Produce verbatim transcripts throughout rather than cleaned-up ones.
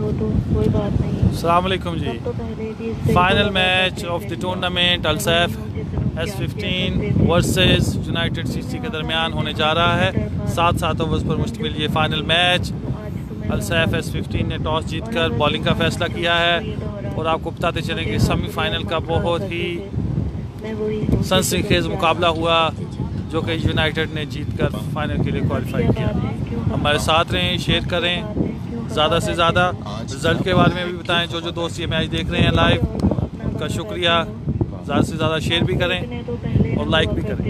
हो तो कोई बात नहीं। अस्सलाम वालेकुम जी। तो पहले final match of the tournament Al Saif S fifteen versus United CC के दरमियान होने जा रहा है। सात सात ओवर्स पर मुश्तमिल ये final match. Al Saif S fifteen ने टॉस जीतकर बॉलिंग का फैसला किया है और आपको बताते चलें कि सेमीफाइनल का बहुत ही सनसनीखेज मुकाबला हुआ जो कि यूनाइटेड ने जीतकर फाइनल के लिए क्वालिफाई किया। हमारे साथ रहें, शेयर करें ज़्यादा से ज़्यादा, रिजल्ट के बारे में भी बताएं। जो जो दोस्त ये मैच देख रहे हैं लाइव उनका शुक्रिया। ज़्यादा से ज़्यादा शेयर भी करें और लाइक भी करें।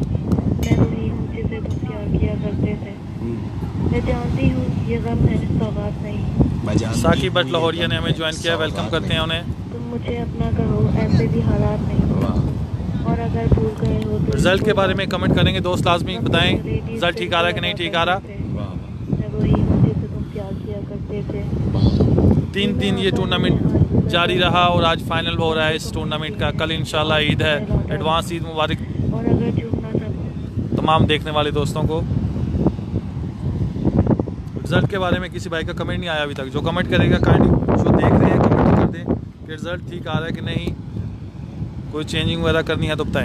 मैं जानती हूँ ये गम है सौगात नहीं। साकी बट लाहौरिया ने हमें ज्वाइन किया, वेलकम करते हैं उन्हें। तुम मुझे अपना कहो ऐसे भी हालात नहीं, और अगर भूल गए हो तो रिजल्ट के बारे में कमेंट करेंगे दोस्त, लाजमी बताएं रिजल्ट ठीक आ रहा है कि नहीं ठीक आ रहा। मैं वही हूँ जिसे तुम प्यार किया करते थे। तीन दिन ये टूर्नामेंट जारी रहा और आज फाइनल हो रहा है इस टूर्नामेंट का। कल इंशाल्लाह ईद है, एडवांस ईद मुबारक और अगर झूठना सब तमाम देखने वाले दोस्तों को। रिजल्ट के बारे में किसी भाई का कमेंट नहीं आया अभी तक। जो कमेंट करेगा काइंडली जो देख रहे हैं कमेंट कर दें कि रिजल्ट ठीक आ रहा है कि नहीं, कोई चेंजिंग वगैरह करनी है तो बताएं।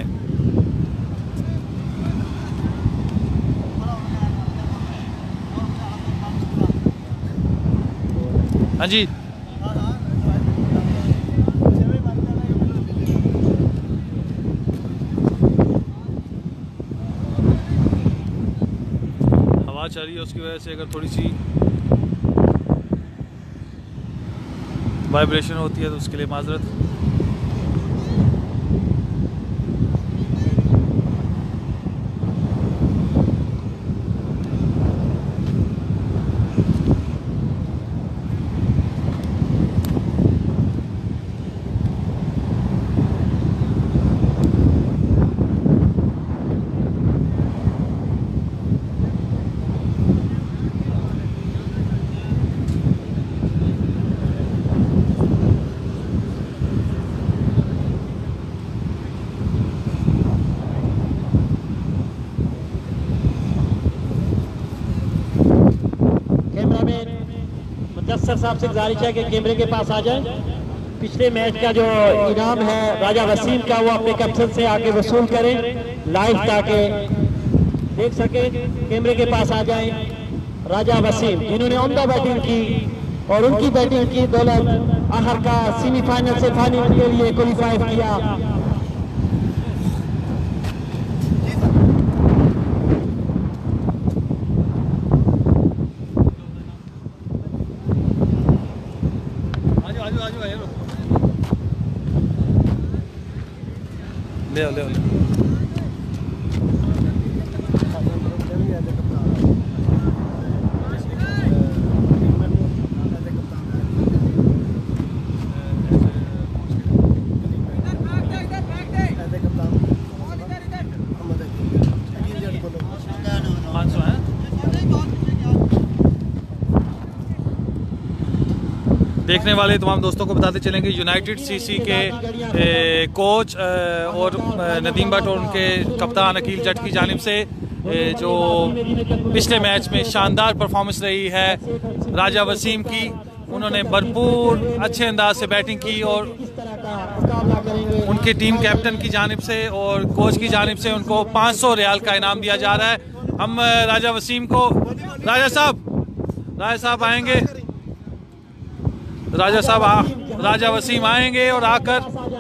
हाँ जी, हवा चल रही है उसकी वजह से अगर थोड़ी सी वाइब्रेशन होती है तो उसके लिए माजरत। मुदस्सर साहब से गुजारिश है कि कैमरे के पास आ जाएं। पिछले मैच का जो इनाम है राजा वसीम का वो अपने कैप्टन से आके वसूल करें लाइव ताकि देख सके। कैमरे के पास आ जाएं। राजा वसीम जिन्होंने उम्दा बैटिंग की और उनकी बैटिंग की दौलत आखिर का सेमीफाइनल से फाइनल के लिए क्वालिफाई किया। ले ले ले देखने वाले तमाम दोस्तों को बताते चलेंगे यूनाइटेड सीसी के ए, कोच ए, और नदीम भट्ट और उनके कप्तान अकील जट की जानिब से ए, जो पिछले मैच में शानदार परफॉर्मेंस रही है राजा वसीम की। उन्होंने भरपूर अच्छे अंदाज से बैटिंग की और उनके टीम कैप्टन की जानिब से और कोच की जानिब से उनको पाँच सौ रियाल का इनाम दिया जा रहा है। हम राजा वसीम को, राजा साहब राजा साहब आएंगे, राजा साहब आ, राजा वसीम आएंगे और आकर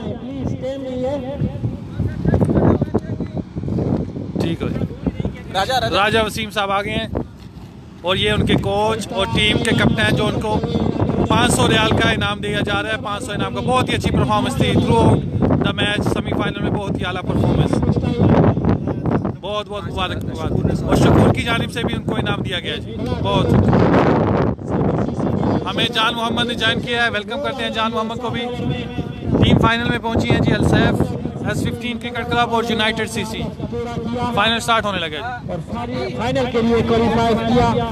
ठीक है राजा, राजा राजा वसीम साहब आ गए हैं और ये उनके कोच और टीम के कैप्टन जो उनको पाँच सौ रियाल का इनाम दिया जा रहा है। पाँच सौ इनाम का बहुत ही अच्छी परफॉर्मेंस थी throughout the match. Semifinal में बहुत ही आला परफॉर्मेंस, बहुत बहुत मुबारकबाद और शकूर की जानिब से भी उनको इनाम दिया गया जी। बहुत हमें जान मोहम्मद ने ज्वाइन किया है, वेलकम करते हैं जान मोहम्मद को भी। टीम फाइनल में पहुंची है जी Al Saif S fifteen cricket club और यूनाइटेड सीसी। फाइनल स्टार्ट होने लगे जी। फाइनल के लिए क्वालिफाई किया।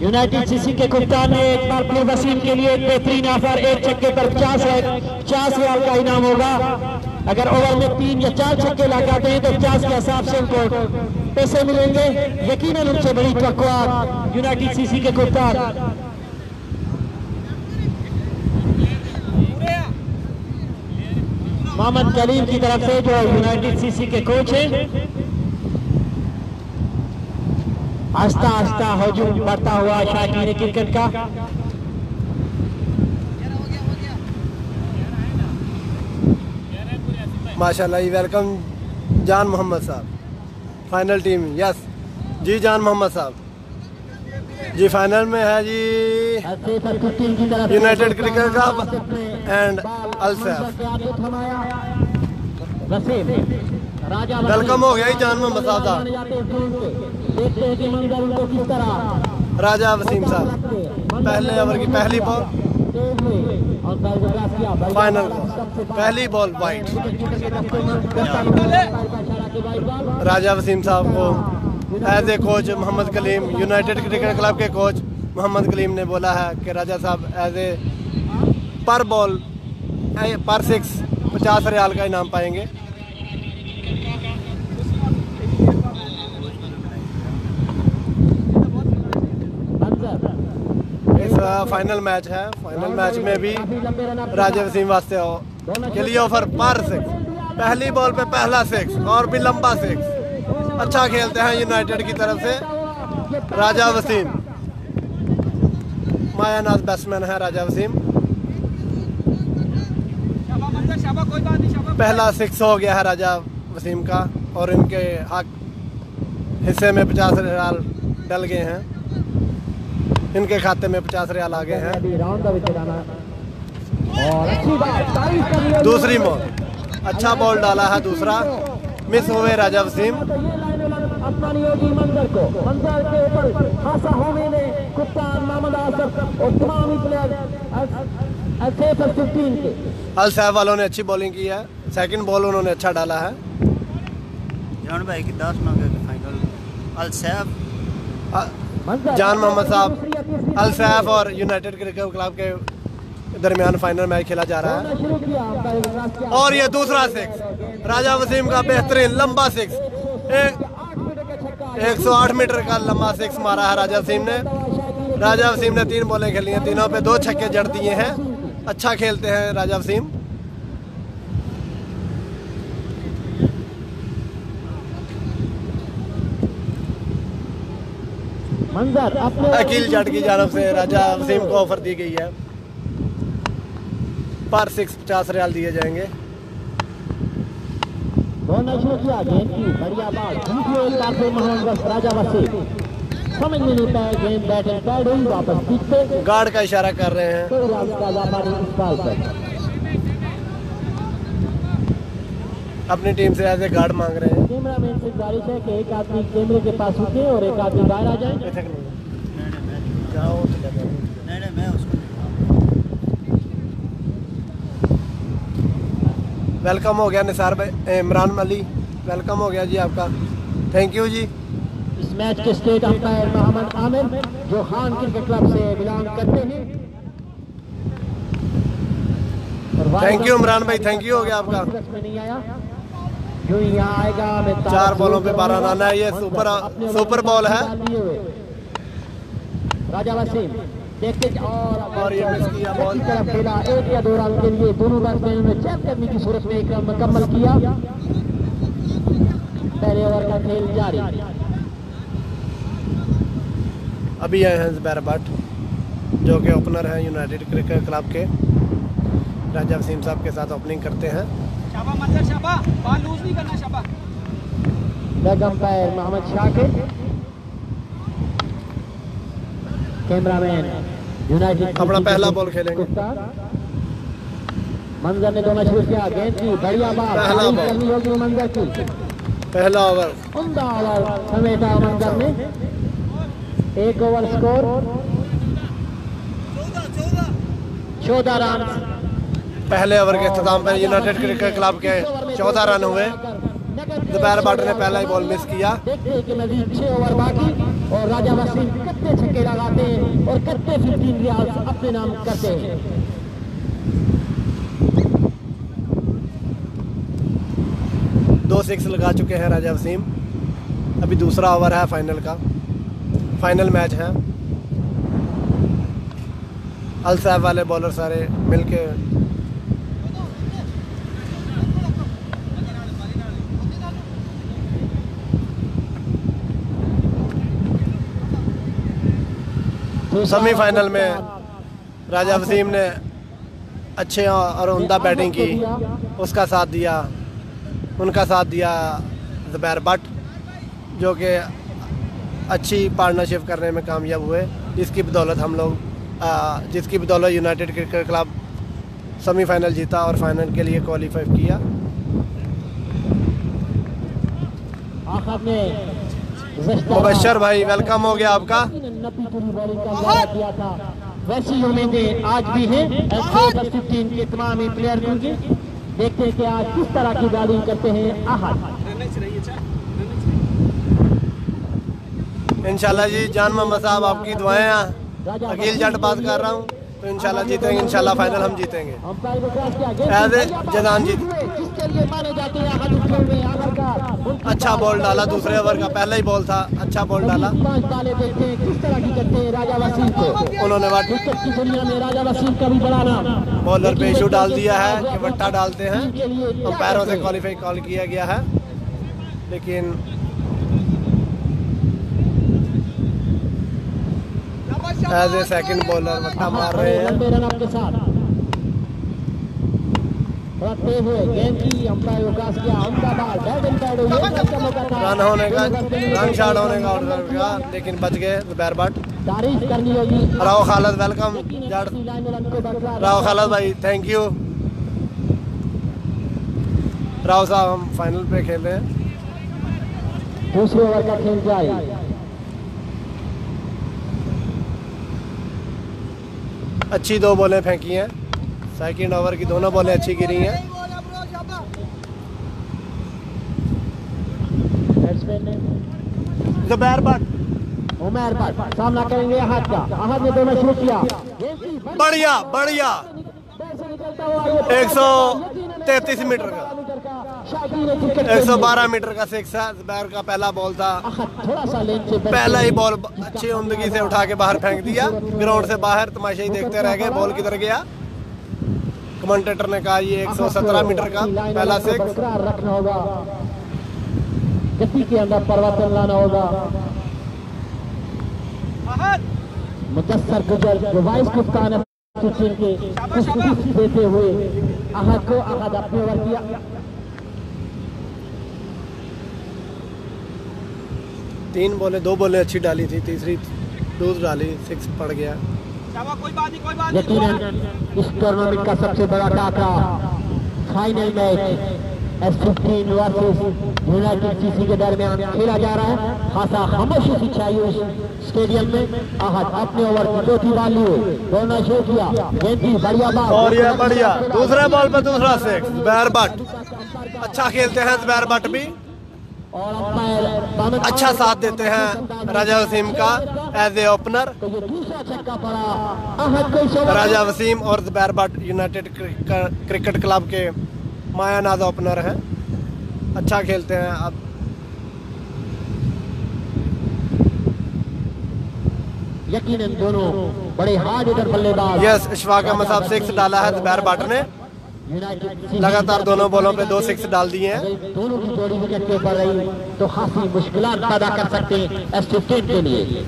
यूनाइटेड सीसी के कप्तान ने एक बार फिर वसीम के लिए एक बेहतरीन ऑफर, एक छक्के पर पचास है पचास रियाल का इनाम होगा। अगर ओवर में तीन या चार छक्के लगाते हैं तो पचास के हिसाब से उनको पैसे मिलेंगे। यकीनन उनसे बड़ी तवक्कुआत यूनाइटेड सीसी के कप्तान। मोहम्मद कलीम की तरफ से जो यूनाइटेड सीसी के कोच हैं, आस्ता आस्ता हजूम बढ़ता हुआ शौकीन क्रिकेट का। माशाल्लाह जी, वेलकम जान मोहम्मद साहब, फाइनल टीम। यस जी जान मोहम्मद साहब जी, फाइनल में है जी United cricket club and Al Saif. Welcome हो गया जी जान मोहम्मद साहब। राजा वसीम साहब पहले ओवर की पहली बॉल, फाइनल पहली बॉल वाइट। राजा वसीम साहब को as a coach Mohammad Kaleem, United cricket club के कोच मोहम्मद कलीम ने बोला है कि राजा साहब एज ए पर बॉल पर सिक्स पचास रियाल का इनाम पाएंगे। इस फाइनल मैच है, फाइनल मैच में भी राजा वसीम वास्ते के लिए ऑफर पर सिक्स, पहली बॉल पे पहला सिक्स और भी लंबा सिक्स। अच्छा खेलते हैं यूनाइटेड की तरफ से राजा वसीम, मायानाज बैट्समैन है राजा वसीम। पहला सिक्स हो गया है राजा वसीम का और इनके हक हिस्से में पचास रियाल डल गए हैं, इनके खाते में पचास रियाल आ गए हैं। दूसरी बॉल, अच्छा बॉल डाला है दूसरा, मिस हुए राजा वसीम। अपना नियोगी मंजर को मंजर के ऊपर हासा होने ने कप्तान मोहम्मद आसफ और तमाम प्लेयर के अल सैफ वालों ने अच्छी बॉलिंग की है, सेकंड बॉल उन्होंने अच्छा डाला है। जान भाई की दस मांगे फाइनल अल सैफ जान मोहम्मद साहब अल सैफ और यूनाइटेड क्रिकेट क्लब के दरमियान फाइनल मैच खेला जा रहा है। और ये दूसरा सिक्स राजा वसीम का बेहतरीन लंबा सिक्स, एक सौ आठ मीटर का लंबा सिक्स मारा है राजा वसीम ने। राजा वसीम ने तीन बॉलें खेली हैं, तीनों पे दो छक्के जड़ दिए हैं। अच्छा खेलते हैं राजा वसीम। अकील जट की जानब से राजा वसीम को ऑफर दी गई है, पर सिक्स पचास रियाल दिए जाएंगे। बढ़िया बॉल राजा वसीम समझ में नहीं पाया, गेंद बैट एंड पैड हुई, वापस पीछे गार्ड का इशारा कर रहे हैं। अपनी टीम से ऐसे गार्ड मांग रहे हैं। कैमरामैन से गुजारिश है कि एक आदमी कैमरे के पास रुके और एक आदमी बाहर आ जाए। जाओ नहीं नहीं मैं उसको वेलकम हो गया निसार भाई, इमरान अली वेलकम हो गया जी आपका, थैंक यू जी। इस मैच के स्टेट अंपायर मोहम्मद आमिर जो खान क्रिकेट क्लब से बिलोंग करते हैं। थैंक यू इमरान भाई, थैंक यू हो गया आपका। नहीं आया जो यहाँ आएगा चार बॉलों पे बारह रन है, ये सुपर सुपर बॉल है। राजा वसीम देखते और, और ये मिस किया बॉल, तरफ खेला एक या दो रन के लिए दोनों बैट्समैन ने चेक करने की सूरत में एक रन मुकम्मल किया। पहले ओवर का खेल जारी। अभी आए हैं जुबैर भट्ट जो कि ओपनर हैं यूनाइटेड क्रिकेट क्लब के। राजा वसीम साहब के साथ ओपनिंग करते हैं। शाबा मंजर शाबा, बॉल लूज नहीं करना शाबा। Leg umpire Mohammad Shakir, cameraman United अपना पहला बॉल खेलेंगे। मंजर ने दोनों शुरू किया, गेंद की बढ़िया बात करनी होगी मंजर की। पहला ओवर उम्दा ओवर समेटा मंजर ने, एक ओवर स्कोर चौदह रन। पहले ओवर के इख्तिताम पर यूनाइटेड क्रिकेट क्लब के चौदह रन हुए। जुबैर भट्ट ने पहला ही बॉल मिस किया। देखते हैं कि मजीद छह ओवर बाकी। और राजा वसीम कितने छक्के लगाते हैं और कितने फिफ्टीन रियाल अपने नाम करते हैं। दो सिक्स लगा चुके हैं राजा वसीम। अभी दूसरा ओवर है फाइनल का, फाइनल मैच है। अल साहब वाले बॉलर सारे मिलके सेमीफाइनल में राजा वसीम ने अच्छे और उम्दा बैटिंग की, उसका साथ दिया, उनका साथ दिया ज़ुबैर भट्ट, जो कि अच्छी पार्टनरशिप करने में कामयाब हुए, जिसकी बदौलत हम लोग जिसकी बदौलत यूनाइटेड क्रिकेट क्लब सेमीफाइनल जीता और फाइनल के लिए क्वालिफाई किया। मुबशर भाई वेलकम हो गया आपका। वैसी उम्मीदें आज भी हैं फिफ्टीन के तमाम ही प्लेयर को। देखते हैं कि आज किस तरह की बॉलिंग करते हैं अहद। इंशाल्लाह जी जान मोहम्मद साहब आपकी दुआएं हैं। अकील जट बात कर रहा हूँ, तो इंशाल्लाह जीतेंगे, इंशाल्लाह फाइनल हम जीतेंगे। ऐसे जदान जीत अच्छा बॉल डाला, दूसरे ओवर का पहला ही बॉल था, अच्छा बॉल डाला उन्होंने। बॉलर पे इशू डाल दिया है कि वट्टा डालते हैं, अंपायरों से क्वालिफाई कॉल किया गया है, लेकिन एज ए सेकंड बॉलर वट्टा मार रहे हैं। रन होने का, रन शॉट होने का ऑर्डर का, लेकिन बच गए ज़ुबैर भट्ट। राव खालिद वेलकम राव खालिद भाई, थैंक यू। राव साहब हम फाइनल पे खेल रहे हैं। दूसरे ओवर का खेल जाए। अच्छी दो बॉलें फेंकी हैं, सेकंड ओवर की दोनों बॉलें अच्छी गिरी हैं। ज़ुबैर भट्ट उमर भट्ट सामना करेंगे अहद का। अहद ने दोनों शुरू किया, बढ़िया बढ़िया एक सौ तैतीस मीटर का, एक सौ बारह मीटर का सिक्स है। ज़ुबैर का पहला बॉल था, पहला ही बॉल अच्छी उम्दगी से उठा के बाहर फेंक दिया, ग्राउंड से बाहर। तमाशाई देखते रह गए बॉल किधर गया। कमेंटेटर ने कहा ये एक सौ सत्रह मीटर का पहला सिक्स। रखना होगा, गति के अंदर परिवर्तन लाना होगा। मुदस्सर गुजर जो वाइस कप्तान है के देते हुए अहद को, अहद अपने ओवर किया। तीन बॉलें, दो बॉलें अच्छी डाली थी, तीसरी लूज डाली, सिक्स पड़ गया। यकीनन इस टूर्नामेंट का सबसे बड़ा टाकरा final match S fifteen versus United CC के दरमियान खेला जा रहा है। खासा खामोशी से छाई उस स्टेडियम में। अहद अपने ओवर की चौथी बाल लिए, दोनों शो किया, बढ़िया बात और ये बढ़िया दूसरे बॉल पे दूसरा सिक्स। ज़ुबैर भट्ट अच्छा खेलते हैं, ज़ुबैर भट्ट भी अच्छा साथ देते हैं राजा वसीम का as a opener. Raja Wasim और Zubair Bhatt United cricket club के मायानाज ओपनर हैं, अच्छा खेलते हैं। अब यकीनन दोनों बड़े हार्ड हिटर बल्लेबाज। यस, इशफाक अहमद साहब सिक्स डाला है ज़ुबैर भट्ट ने, लगातार दोनों बॉलों पे दो सिक्स डाल दिए हैं। दोनों की जोड़ी विकेट के ऊपर रही तो खासी मुश्किलात पैदा कर सकते हैं एस फिफ्टीन के लिए।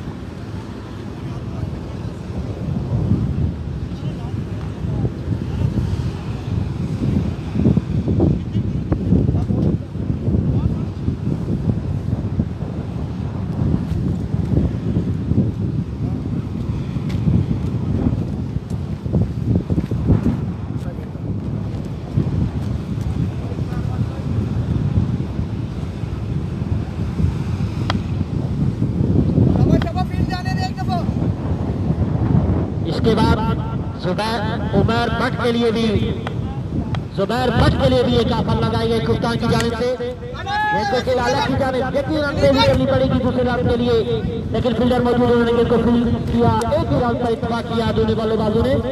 इसके बाद ज़ुबैर उमर भट्ट के लिए भी ज़ुबैर भट्ट के लिए भी एक ऑफर लगाई गई कप्तान की जानिब से। गेंद को खेला अलग की जानिब, यकीनन तेजी करनी पड़ेगी दूसरे राउंड के लिए, लेकिन फील्डर मौजूद उन्होंने गेंद को फील्ड किया। एक ही राउंड पर इत्तेफाक किया दोनों बल्लेबाजों ने।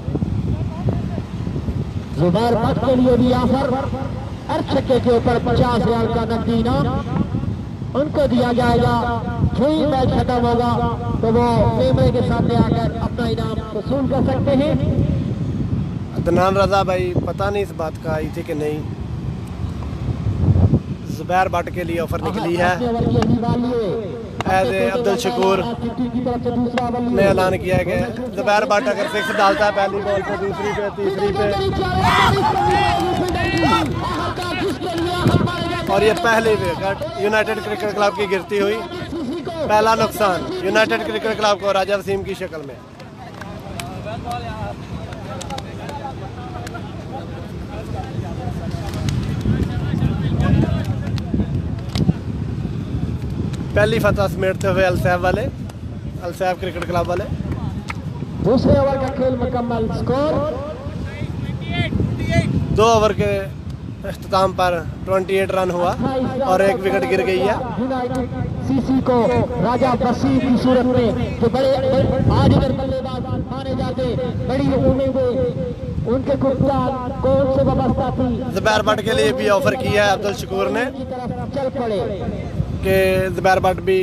जुबैर भट्ट के लिए भी ऑफर, अर्धशतक के ऊपर पचास हजार का नकदी इनाम उनको दिया जाएगा। जो ही मैच खत्म होगा तो वो कैमरे के सामने आकर अपना इनाम वसूल कर सकते हैं। अदनान रजा भाई पता नहीं इस बात का आई थी कि नहीं। जुबैर भट्ट के लिए ऑफर निकली है। एज ए अब्दुल शकूर ने ऐलान किया कि जुबैर भट्ट अगर सिक्स डालता है पहली बॉल पे, दूसरी पे, तीसरी पे, और ये पहली विकेट यूनाइटेड क्रिकेट क्लब की गिरती हुई, पहला नुकसान यूनाइटेड क्रिकेट क्लब को राजा वसीम की शक्ल में। पहली फतह समेटते हुए अलसैफ वाले, अलसैफ क्रिकेट क्लब वाले। दूसरे ओवर का खेल मुकम्मल, स्कोर दो ओवर के इख्तिताम पर अट्ठाईस रन हुआ और एक विकेट गिर गई है। सीसी को राजा वसीम की सूरत में जो बड़े आज अगर बल्लेबाज माने जाते, बड़ी उम्मीदें उनके कप्तान कौन से वाबस्ता थी। जुबैर भट्ट के लिए भी ऑफर किया है अब्दुल शकूर ने चल पड़े कि जुबैर भट्ट भी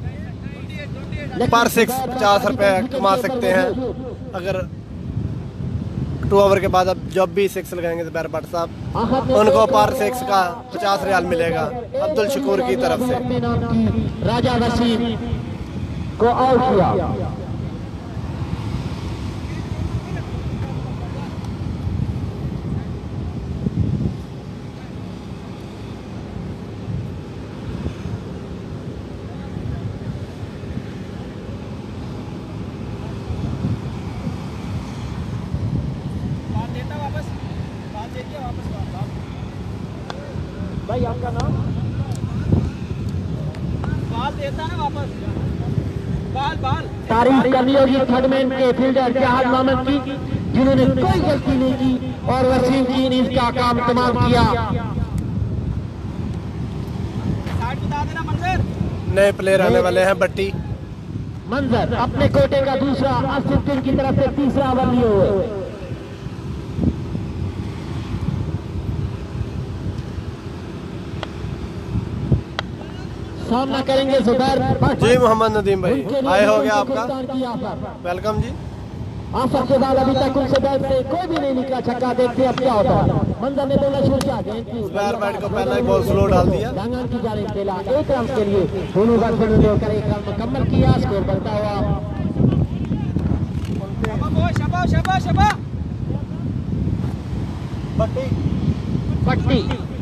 पर सिक्स पचास रुपए कमा सकते हैं अगर टू ओवर के बाद अब जब भी सिक्स लगाएंगे जुबैर भट्ट साहब, उनको पर सिक्स का पचास रियाल मिलेगा अब्दुल शकूर की तरफ से। राजा वसीम को आउट किया। भाई आपका नाम? बाल देता ना वापस, बाल बाल। तारीफ करनी होगी थर्डमैन के फील्डर जहाज मोहम्मद की, जिन्होंने कोई गलती नहीं की और वसीम की इनिंग्स का काम तमाम किया। साइड बता देना मंजर। नए प्लेयर आने वाले हैं बट्टी। मंजर अपने कोटे का दूसरा, असिस्टेंट की तरफ से तीसरा ओवर लिए हुए। सामना करेंगे जुबैर भट्ट। जी मोहम्मद नदीम भाई आए हो गया आपका, वेलकम जी। आफर के बाद अभी तक उनसे बैट से कोई भी नहीं निकला छक्का। देखते अब क्या होता है। मंजर ने बोला शुरू किया, जुबैर भट्ट को पहला ही बॉल स्लो डाल दिया। रंगन की जाने खेला एक रन के लिए, दोनों बैट्समैनों ने होकर एक रन मुकम्मल किया। स्कोर बढ़ता हुआ शबा शबा शबा पट्टी पट्टी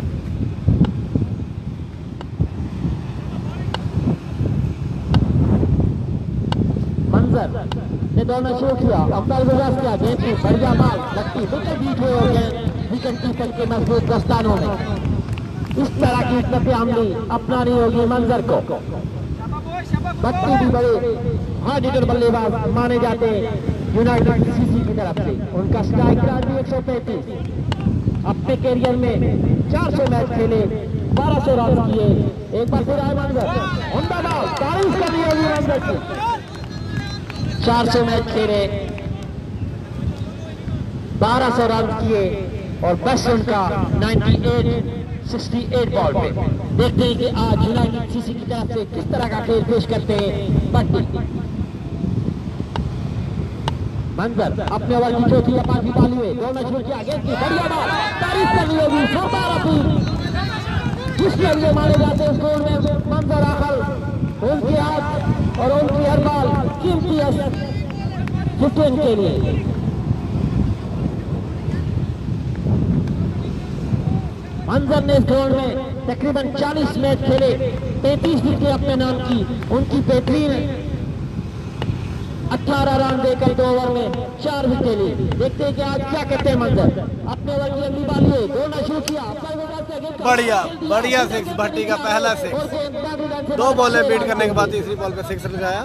मंजर ने दौड़ना शुरू किया। अब्बाल गुजास किया, गेंद की बढ़िया बाल लगती, विकेट बीच हुए हो गए विकेट कीपर के मजबूत दस्तानों में। इस तरह की हिकमत अमली अपनानी होगी मंजर को। बट्टी भी बड़े हार्ड हिटर बल्लेबाज माने जाते हैं यूनाइटेड सीसी की तरफ से। उनका स्ट्राइक रेट भी एक सौ पैंतीस। अपने कैरियर में चार सौ मैच खेले, बारह सौ रन किए। एक बार फिर आए मंजर, उमदा बॉल, तारीफ करनी होगी मंजर की। चार सौ मैच खेले, बारह सौ रन किए और बस उनका अट्ठानवे अड़सठ बॉल पे। देखते हैं कि आज यूनाइटेड सीसी की तरफ से किस तरह का खेल पेश करते हैं बट्टी। मंजर अपने ओवर की चौथी या पांचवी पाली हुए दौड़ना शुरू किया, गेंद की बढ़िया बॉल, तारीफ करनी होगी जिसके लिए माने जाते हैं स्कोर में मंजर आखिर उनके हाथ और उनकी हर बॉल कीमती फिफ्टीन के लिए। मंजर ने इस ग्राउंड में तकरीबन चालीस मैच खेले, पैंतीस विकेट अपने नाम की। उनकी बेहतरीन अठारह रन देकर दो ओवर में चार विकेट ली। देखते हैं कि आज क्या करते हैं मंजर। अपने ओवर की अगली बाल लिए दौड़ना शुरू किया, बढ़िया बढ़िया सिक्स भट्टी का पहला सिक्स। दो बॉलें बीट करने के बाद तीसरी बॉल पे सिक्स लगाया।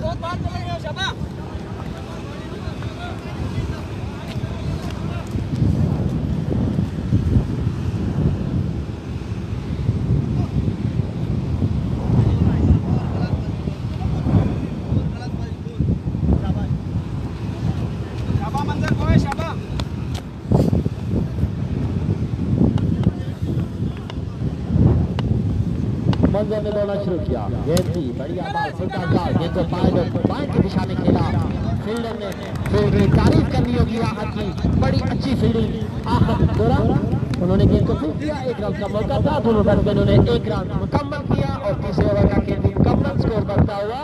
मंजर ने दौड़ना शुरू किया। गेंद थी बढ़िया बात, फुलटा जाल गेंद को बाएं बाएं की दिशा में खेला। फील्डर ने फील्डर की तारीफ करनी होगी आहत की, बड़ी अच्छी फील्डिंग। आहत दौड़ा, उन्होंने गेंद को फिर किया। एक रन का मौका था, दोनों बैट्समैनों ने एक रन मुकम्मल किया और तीसरे ओवर का खेल भी मुकम्मल। स्कोर बढ़ता हुआ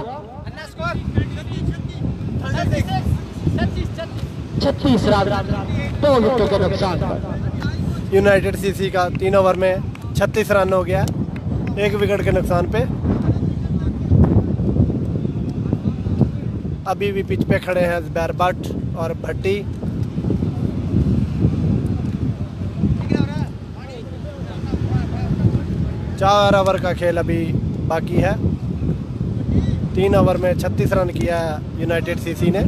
छत्तीस रन, दो विकेटों के नुकसान पर। यूनाइटेड सीसी का तीन ओवर में छत्तीस रन हो गया, एक विकेट के नुकसान पे। अभी भी पिच पे खड़े हैं ज़ुबैर भट्ट और भट्टी। चार ओवर का खेल अभी बाकी है। तीन ओवर में छत्तीस रन किया है यूनाइटेड सीसी ने।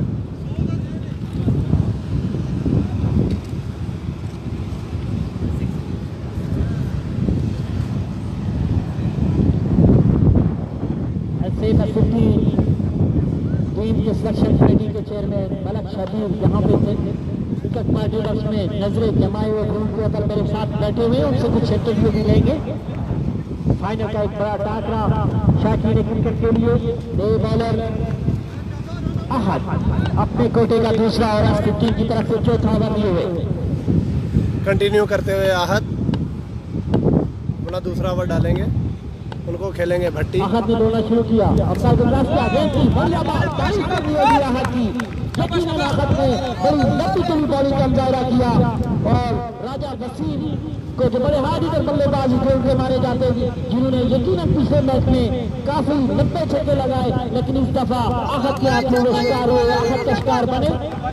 टीम के सिलेक्शन कमेटी के चेयरमैन मलक शबीर यहाँ पे थे। टिकट पार्टीज में नजरें जमाए हुए उनको अगर मेरे साथ बैठे हुए उनसे कुछ इंटरव्यू भी लेंगे। फाइनल का एक बड़ा टाकरा शाकीन क्रिकेट के लिए। दो बॉलर अहद अपने कोटे का दूसरा और टीम की तरफ से चौथा ओवर लिए हुए। कंटिन्यू करते हुए आहत अपना दूसरा ओवर डालेंगे, उनको खेलेंगे भट्टी। आहत ने दौड़ना शुरू किया। अफसर गुजरात की गेंद थी बढ़िया बात, तारीफ करनी होगी आहत की। यकीनन आहत ने बड़ी लंबी चौड़ी बॉलिंग का मुजाहरा किया और राजा वसीम को जो बड़े हार्ड हिटर बल्लेबाज खेल के मारे जाते हैं, जिन्होंने यकीनन पिछले मैच में काफी लंबे छक्के लगाए, लेकिन इस दफा आहत के हाथ में वो शिकार हुए, आहत का शिकार बने।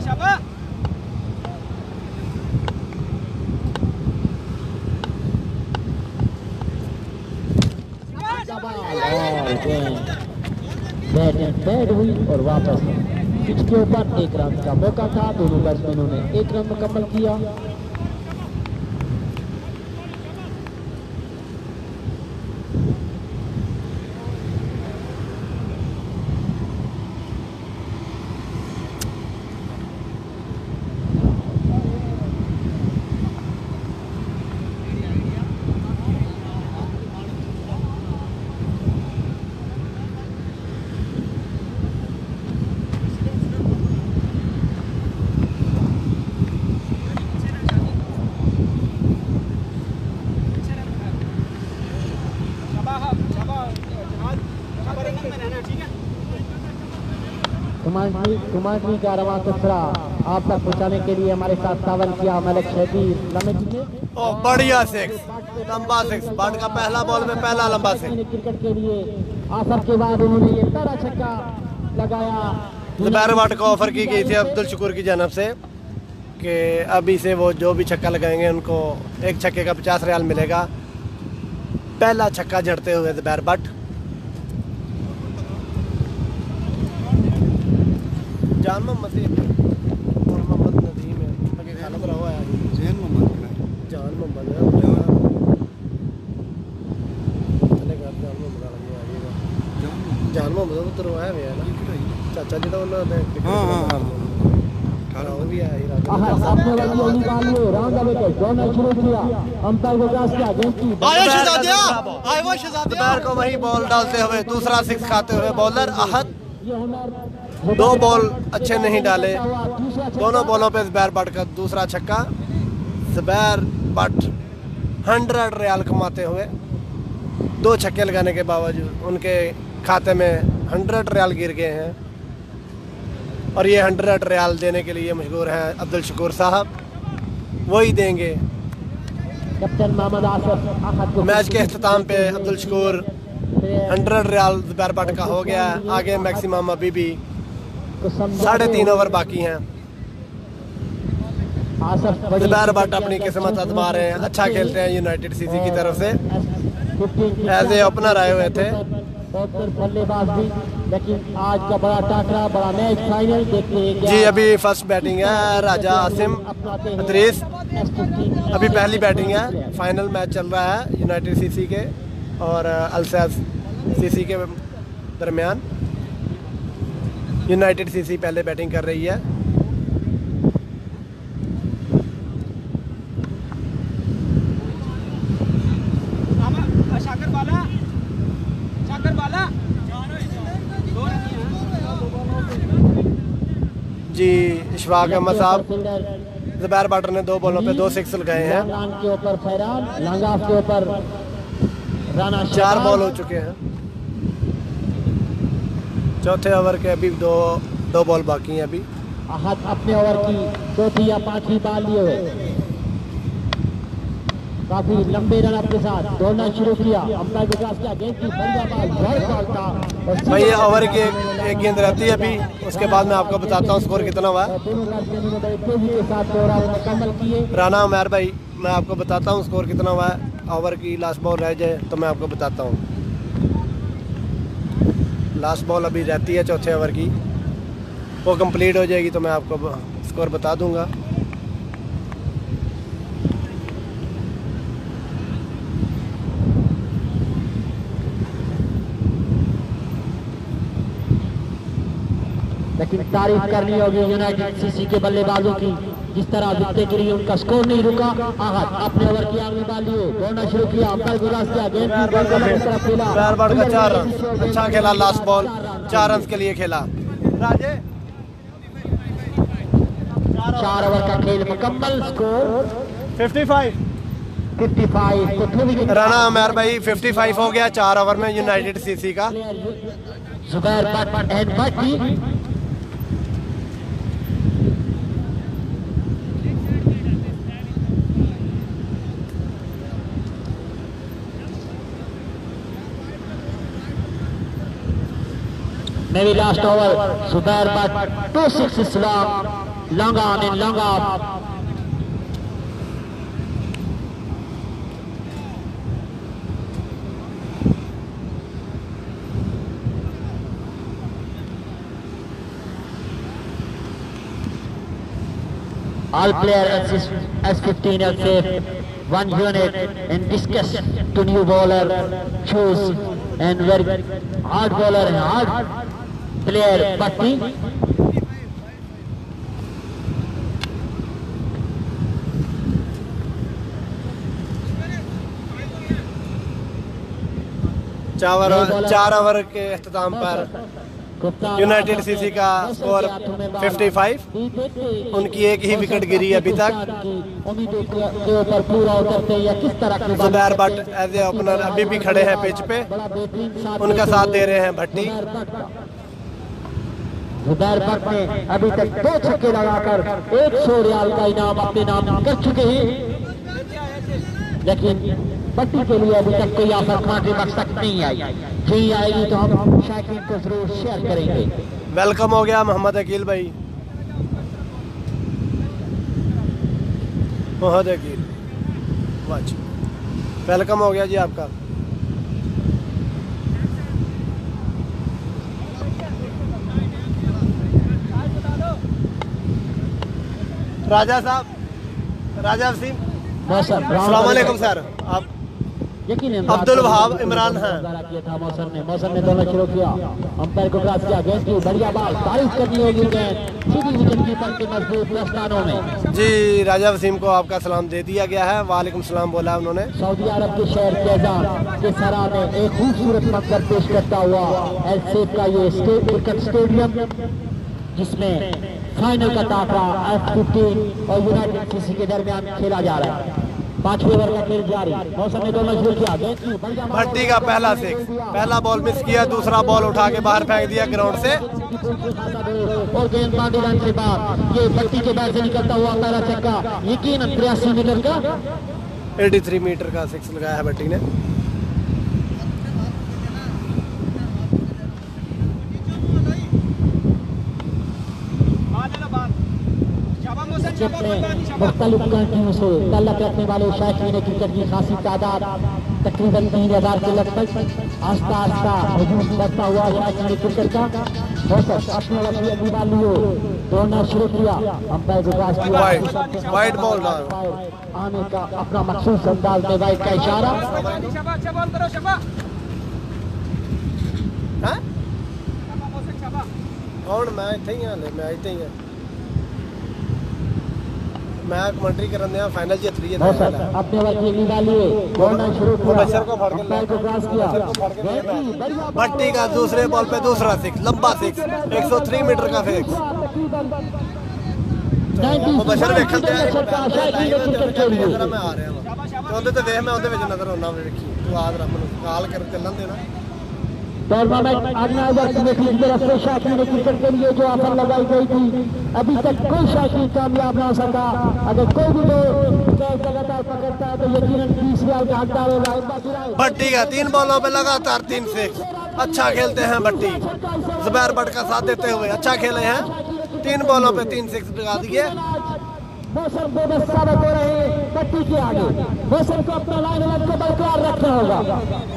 बैटिंग बैड हुई और वापस पिच के ऊपर एक रन का मौका था। दोनों बैट्समैनों ने एक रन मुकम्मल किया। कुमारी का रवा कचरा आप तक पहुंचाने के लिए हमारे साथ तावन किया मलक शबीर लम्बे जी ने। ओ बढ़िया सिक्स, लंबा सिक्स। बाट का पहला बॉल में पहला लंबा सिक्स। क्रिकेट के लिए आसर के बाद उन्होंने ये पहला छक्का लगाया। ज़ुबैर भट्ट को ऑफर की गई थी अब्दुल शुक्र की जानब से कि अभी से वो जो भी छक्का लगाएंगे उनको एक छक्के का पचास रियाल मिलेगा। पहला छक्का जड़ते हुए ज़ुबैर भट्ट। जान मोहम्मद मोहम्मद नदीम है आगे खालद रहा है जैन मोहम्मद जान मोहम्मद है चले कर जान मोहम्मद आएगा जान मोहम्मद तो रवाया है ना चाचा जी तो उन्होंने हां हां हां वो भी है ही राजा आपने वाली वाली वाली राउंड अवे के जोन शुरू किया। अंपायर को क्रॉस किया गेंद की आयो शहजादिया आयो शहजादिया को वही बॉल डालते हुए दूसरा सिक्स खाते हुए बॉलर आहत। दो बॉल अच्छे नहीं डाले, दोनों बॉलों पे ज़ुबैर भट्ट का दूसरा छक्का। ज़ुबैर भट्ट हंड्रेड रियाल कमाते हुए दो छक्के लगाने के बावजूद उनके खाते में हंड्रेड रियाल गिर गए हैं और ये हंड्रेड रियाल देने के लिए मशहूर हैं अब्दुल शुक्र साहब, वही देंगे। कैप्टन मोहम्मद आसिफ मैच के अख्ताम पे अब्दुल शुक्र हंड्रेड रियाल ज़ुबैर भट्ट का हो गया। आगे मैक्सिमम अभी भी साढ़े तीन ओवर बाकी हैं। ज़ुबैर भट्ट अपनी किस्मत आजमा रहे हैं, अच्छा खेलते हैं यूनाइटेड सीसी की तरफ से। एज ए ओपनर आए हुए थे बल्लेबाज भी, लेकिन आज का बड़ा टाकरा बड़ा मैच फाइनल देखते हैं जी। अभी फर्स्ट बैटिंग है राजा आसिम अदरीस, अभी पहली बैटिंग है। फाइनल मैच चल रहा है यूनाइटेड सीसी के और अलसैस सीसी के दरमियान। यूनाइटेड सीसी पहले बैटिंग कर रही है। इशफाक अहमद साहब, ज़ुबैर बट ने दो बॉलों पे दो सिक्स लगाए हैं। के ऊपर फैरान, लंगाफ के ऊपर राना, चार बॉल हो चुके हैं। चौथे ओवर के अभी दो दो बॉल बाकी हैं। अभी आहत अपने ओवर की चौथी या पांचवी बाल लिए हुए, काफी लंबे रन अपने साथ दौड़ना शुरू किया। अंपायर के पास क्या गेंद की बढ़िया बॉल, बहुत बॉल था भाई। ये ओवर की एक, एक गेंद रहती है अभी, उसके बाद मैं आपको बताता हूँ स्कोर कितना हुआ है। तेजी के साथ दौड़ा मुकम्मल किए। राना उमैर भाई, मैं आपको बताता हूँ स्कोर कितना हुआ है। ओवर की लास्ट बॉल रह जाए तो मैं आपको बताता हूँ। लास्ट बॉल अभी रहती है चौथे ओवर की, वो कंप्लीट हो जाएगी तो मैं आपको स्कोर बता दूंगा। लेकिन तारीफ करनी होगी यूनाइटेड सीसी के बल्लेबाजों की, जिस तरह विकेट गिरी उनका स्कोर नहीं रुका। आहत अपने ओवर की आखिरी बाल लिए दौड़ना शुरू किया। अंपायर को रास किया, गेंद की बॉल की तरफ खेला। ज़ुबैर बट का चार रन, अच्छा खेला। लास्ट बॉल चार रन के लिए खेला। राजे चार ओवर का खेल मुकम्मल, स्कोर पचपन। पचपन को थोड़ी राना उमैर भाई पचपन हो गया चार ओवर में यूनाइटेड सीसी का। Zubair Butt and Bhatti maybe last over. Zubair but two sixes long, long on and long off. All players S fifteen are safe. One unit and discuss to new bowler, choose and very hard bowler and hard player Patti. चार over चार over के अख्ताम पर United CC का score पचपन। उनकी एक ही wicket गिरी अभी तक। Zubair Butt as a opener अभी भी खड़े हैं पिच पे, उनका साथ दे रहे हैं भट्टी। ज़ुबैर बट ने अभी तक दो छक्के लगाकर एक सौ रियाल का इनाम अपने नाम कर चुके हैं, लेकिन भट्टी के लिए अभी तक कोई ऑफर कांटे बच तक नहीं आई। जी आएगी तो हम शायकीन को जरूर शेयर करेंगे। वेलकम हो गया मोहम्मद अकील भाई। मोहम्मद अकील वाच वेलकम हो गया जी आपका। राजा साहब, राजा वसीम, अस्सलाम वालेकुम सर। आप अब्दुल वहाब इमरान हैं। था मौसम ने मौसम ने दोनों शुरू किया। अंपायर को क्रॉस किया, गेंद की बढ़िया बॉल, तारीफ करनी होगी सीधी विकेट कीपर के मजबूत दस्तानों में। जी राजा वसीम को आपका सलाम दे दिया गया है। वालेकुम सलाम बोला उन्होंने। सऊदी अरब के शहर कैजान के सरा में एक खूबसूरत मंजर पेश करता हुआ एल सेफ का ये क्रिकेट स्टेडियम, जिसमें फाइनल का टाकरा एफ फिफ्टीन और यूनाइटेड सीसी के दरमियान खेला जा रहा है। पांचवें ओवर का खेल जारी। मौसम ने दोनों शुरू किया। भट्टी का पहला सिक्स, पहला बॉल मिस किया, दूसरा बॉल उठा के बाहर फेंक दिया ग्राउंड से। और गेंद बाउंड्री लाइन के बाद ये भट्टी के बैट से निकलता हुआ पहला छक्का, यकीनन तिरासी मीटर का तिरासी मीटर का सिक्स लगाया है भट्टी ने। मुख्तलिफ कंट्रियों से तल्लक रखने वाले शौकीन क्रिकेट की खासी तादाद तकरीबन तीन हजार के लगभग। आस्ता आस्ता हजूम बढ़ता हुआ शौकीन क्रिकेट का औसत अपने अपनी बालियों दौड़ना शुरू किया। अंपायर के पास वाइड बॉल आने का अपना मखसूस अंदाज में वाइड का इशारा। कौन मैं इत्थे ही हां, मैं इत्थे ही हां, मैं कमेंट्री करने आ फाइनल जीत रही है। अपने वक्त निकालिए दौड़ना शुरू किया, अंपायर को क्रॉस किया। भट्टी का दूसरे बॉल पे दूसरा सिक्स, लंबा सिक्स, एक सौ तीन मीटर का सिक्स। मुबशर वेखन ते मैं आ रहा वा तो ते वेख मैं उहदे विच नजर आउना वेखी तू आद रब नूं काल कर चलन देना टूर्नामेंट ऑर्गेनाइजर कमेटी की तरफ से शौकीन क्रिकेट के लिए जो ऑफर लगाई गई थी अभी तक कोई शौकीन कामयाब ना हो सका। अगर कोई भी कैच लगातार पकड़ता है तो यकीनन तीस रियाल का हकदार होगा। भट्टी का तीन बॉलों पे लगातार तीन सिक्स, अच्छा खेलते हैं भट्टी। जुबैर भट्ट का साथ देते हुए अच्छा खेले हैं, तीन बॉलों पे तीन सिक्स लगा दिए। मौसम बेबस साबित हो रहे हैं भट्टी के आगे। मौसम को अपना लाइन लाइन को बरकरार रखना होगा।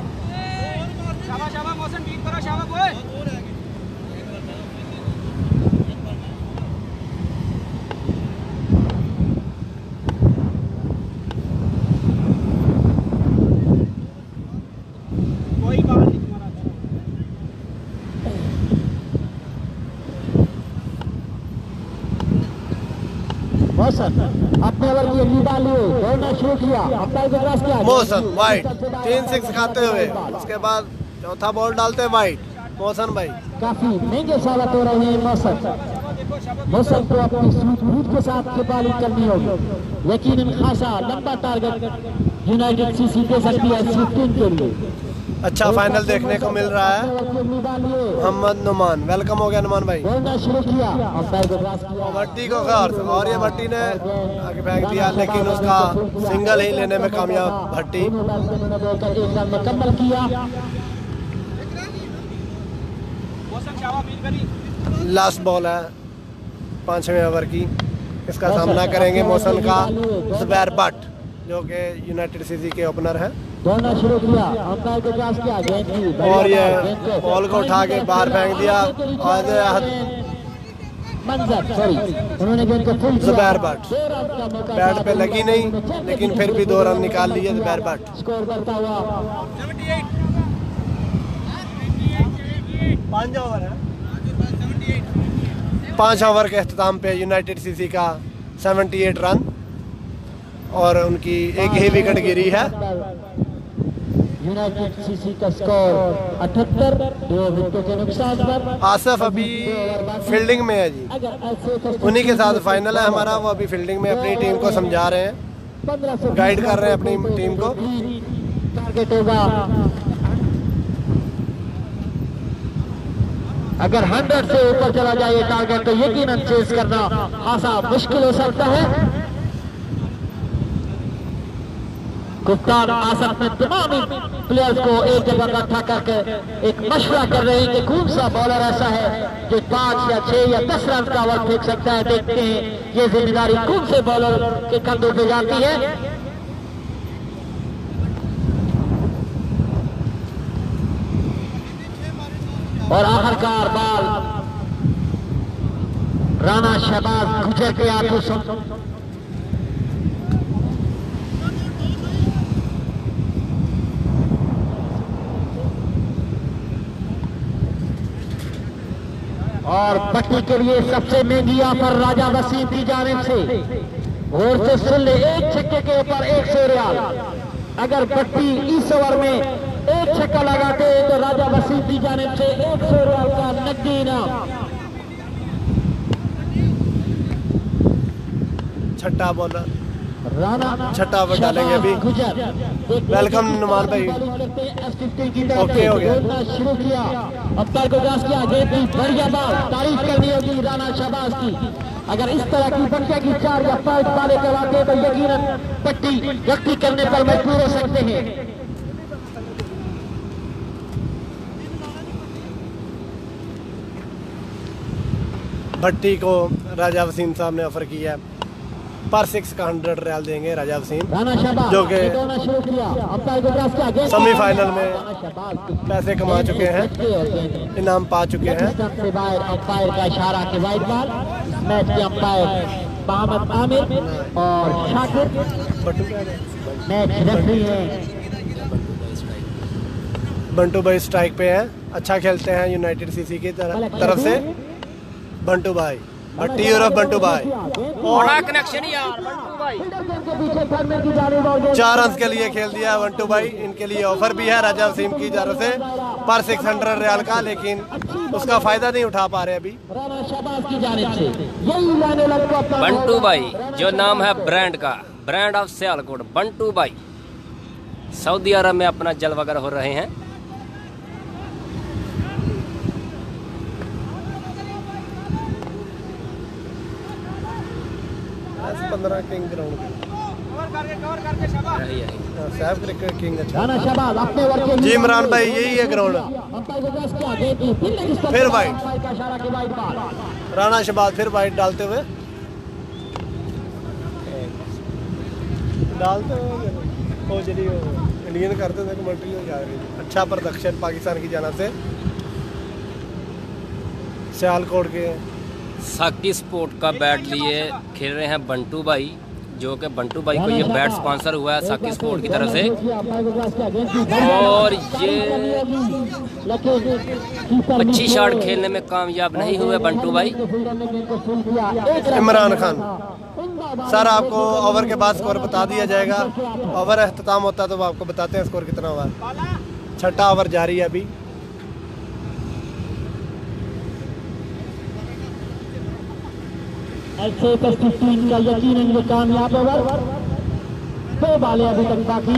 अपने ओवर की लीड डालिए, दौड़ना शुरू किया, अंपायर को क्रॉस किया। मौसम वाइट तीन सिक्स खाते हुए उसके बाद चौथा बॉल डालते वाइट। मौसम भाई काफी महंगे साबित हो रहे हैं। मौसम मौसम को अपनी सूझबूझ के साथ बॉलिंग करनी होगी। यकीनन खासा लंबा टारगेट यूनाइटेड सीसी दे सकती है फिफ्टीन के लिए। अच्छा फाइनल देखने को मिल रहा है। मोहम्मद नुमान वेलकम हो गया नुमान भाई। शुरू किया, अंपायर को क्रॉस किया। भट्टी को घर और ये भट्टी ने आगे फेंक दिया लेकिन उसका सिंगल ही लेने में कामयाब भट्टी। एक रन मुकम्मल किया। लास्ट बॉल है पांचवें ओवर की, इसका सामना करेंगे मौसम का जुबैर भट्ट जो कि यूनाइटेड सीसी के ओपनर हैं। दौड़ना शुरू किया, अंपायर को क्रॉस किया, गेंद की और ये बॉल को उठा के बाहर फेंक दिया और मंजर सॉरी उन्होंने गेंद को फुल जुबैर भट्ट बैट पे लगी नहीं लेकिन फिर भी दो रन निकाल लिए जुबैर भट्ट। स्कोर करता हुआ पांच ओवर है, पांच ओवर के अख्ताम पे यूनाइटेड सीसी का अठहत्तर रन और उनकी एक ही विकेट गिरी है। यूनाइटेड सीसी का स्कोर अठहत्तर, दो विकेटों के नुकसान पर। आसिफ अभी फील्डिंग में है जी, उन्हीं के साथ फाइनल है हमारा। वो अभी फील्डिंग में अपनी टीम को समझा रहे हैं, गाइड कर रहे हैं अपनी टीम को। टारगेट होगा अगर हंड्रेड से ऊपर चला जाए टारगेट तो यकीनन चेस करना खासा मुश्किल हो सकता है। कप्तान आसफ में तमाम प्लेयर्स को एक जगह इकट्ठा करके एक मशवरा कर रहे हैं कि कौन सा बॉलर ऐसा है जो पांच या छह या दस रन का ओवर फेंक सकता है। देखते हैं ये जिम्मेदारी कौन से बॉलर के कंधों पे जाती है। और आखिरकार बाल राणा शहबाज गुजर के हाथों और भट्टी के लिए सबसे महंगी ऑफर राजा वसीम की जानिब से। और से सुन ले, एक छक्के के ऊपर एक सौ रियाल। अगर भट्टी इस ओवर में एक छक्का लगाते हैं तो राजा वसीम की जानिब से एक सौ रियाल का नकदी इनाम। छठा बॉलर राणा छठा ओवर डालेंगे अभी। वेलकम नुमान भाई। ओके हो गया, शुरू किया, अंपायर को क्रॉस किया, गेंद की बढ़िया बात, तारीफ करनी होगी राणा शहबाज की। अगर इस तरह की बन जाएगी चार या पांच बालें करवाते तो यकीनन पट्टी व्यक्ति करने पर मजबूर हो सकते हैं। भट्टी को राजा वसीम साहब ने ऑफर किया है, पर सिक्स का हंड्रेड रियाल देंगे राजा वसीम, जो कि सेमीफाइनल में पैसे कमा चुके हैं, इनाम पा चुके हैं। अंपायर का इशारा के वाइड बॉल। मैच के अंपायर मोहम्मद आमिर और शाकिर, मैच रेफरी हैं बंटू भाई स्ट्राइक पे हैं, अच्छा खेलते हैं यूनाइटेड सीसी की तरफ से। बंटू भाई भट्टी और बंटू भाई बड़ा कनेक्शन यार बंटू चार रन के लिए खेल दिया वंटू भाई। इनके लिए ऑफर भी है राजा वसीम की जानब से पर सिक्स हंड्रेड रियाल का, लेकिन उसका फायदा नहीं उठा पा रहे अभी। बंटू भाई जो नाम है ब्रांड का, ब्रांड ऑफ सियालकोट, बंटू भाई सऊदी अरब में अपना जलवागर हो रहे हैं। पंद्रह किंग ग्राउंड साहब क्रिकेट किंग अच्छा। जी इमरान भाई यही है ग्राउंड। फिर वाइट राणा शहबाज फिर वाइट डालते हुए डालते हुए वो जी इंडियन करते थे कमेंट्री हो जा रही। अच्छा प्रदर्शन पाकिस्तान की जाना से सियालकोट के साकी स्पोर्ट का बैट लिए खेल रहे हैं बंटू भाई, जो कि बंटू भाई को ये बैट स्पॉन्सर हुआ है साकी स्पोर्ट की तरफ से। और ये अच्छी शॉट खेलने में कामयाब नहीं हुए बंटू भाई। इमरान खान सर आपको ओवर के बाद स्कोर बता दिया जाएगा। ओवर अख्ताम होता है तो वो आपको बताते हैं स्कोर कितना हुआ। छठा ओवर जारी है अभी। ऐसे टीम का यकीनन ये कामयाब ओवर। दो बालें अभी तक बाकी।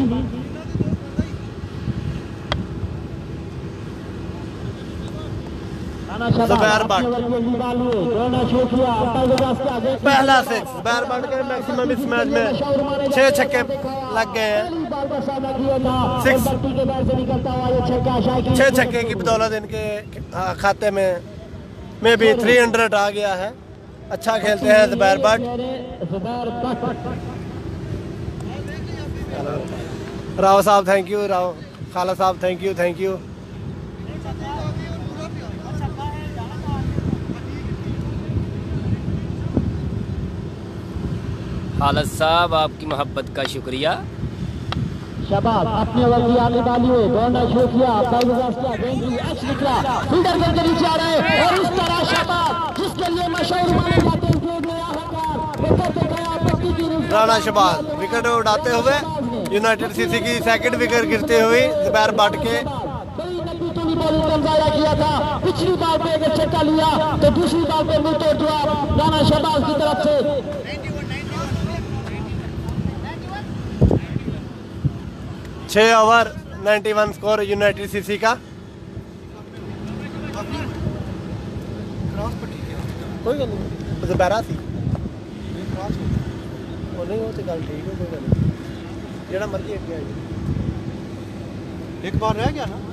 ज़ुबैर भट्ट पहला सिक्स। ज़ुबैर भट्ट के मैक्सिमम इस मैच में छह छक्के लग गए हैं। सिक्स छह छक्के की बदौलत इनके खाते में में भी थ्री हंड्रेड आ गया है। अच्छा खेलते हैं ज़ुबैर भट्ट। राव साहब थैंक यू, राव खाला साहब thank you thank you. Khalid साहब आपकी मोहब्बत का शुक्रिया। शबाब अपने ओवर की आगे डाली हुई दौड़ना शुरू किया। निकला फील्डर के नीचे आ रहे हैं और इस तरह शबाब जिसके लिए मशहूर माने जाते हैं राणा शहबाज विकेट उड़ाते हुए यूनाइटेड सीसी की सेकंड विकेट गिरते हुए ज़ुबैर भट्ट के किया था। पिछली बार पे अगर छक्का लिया तो दूसरी बार पे मुंह तोड़ जवाब राणा शहबाज की तरफ से। छह ओवर इक्यानवे स्कोर यूनाइटेड सीसी का। कोई गल नहीं ज़ुबैरा सी वो नहीं हो तो गल ठीक है कोई गल नहीं जेड़ा मर्जी अगे आ जाए। एक बार रह गया ना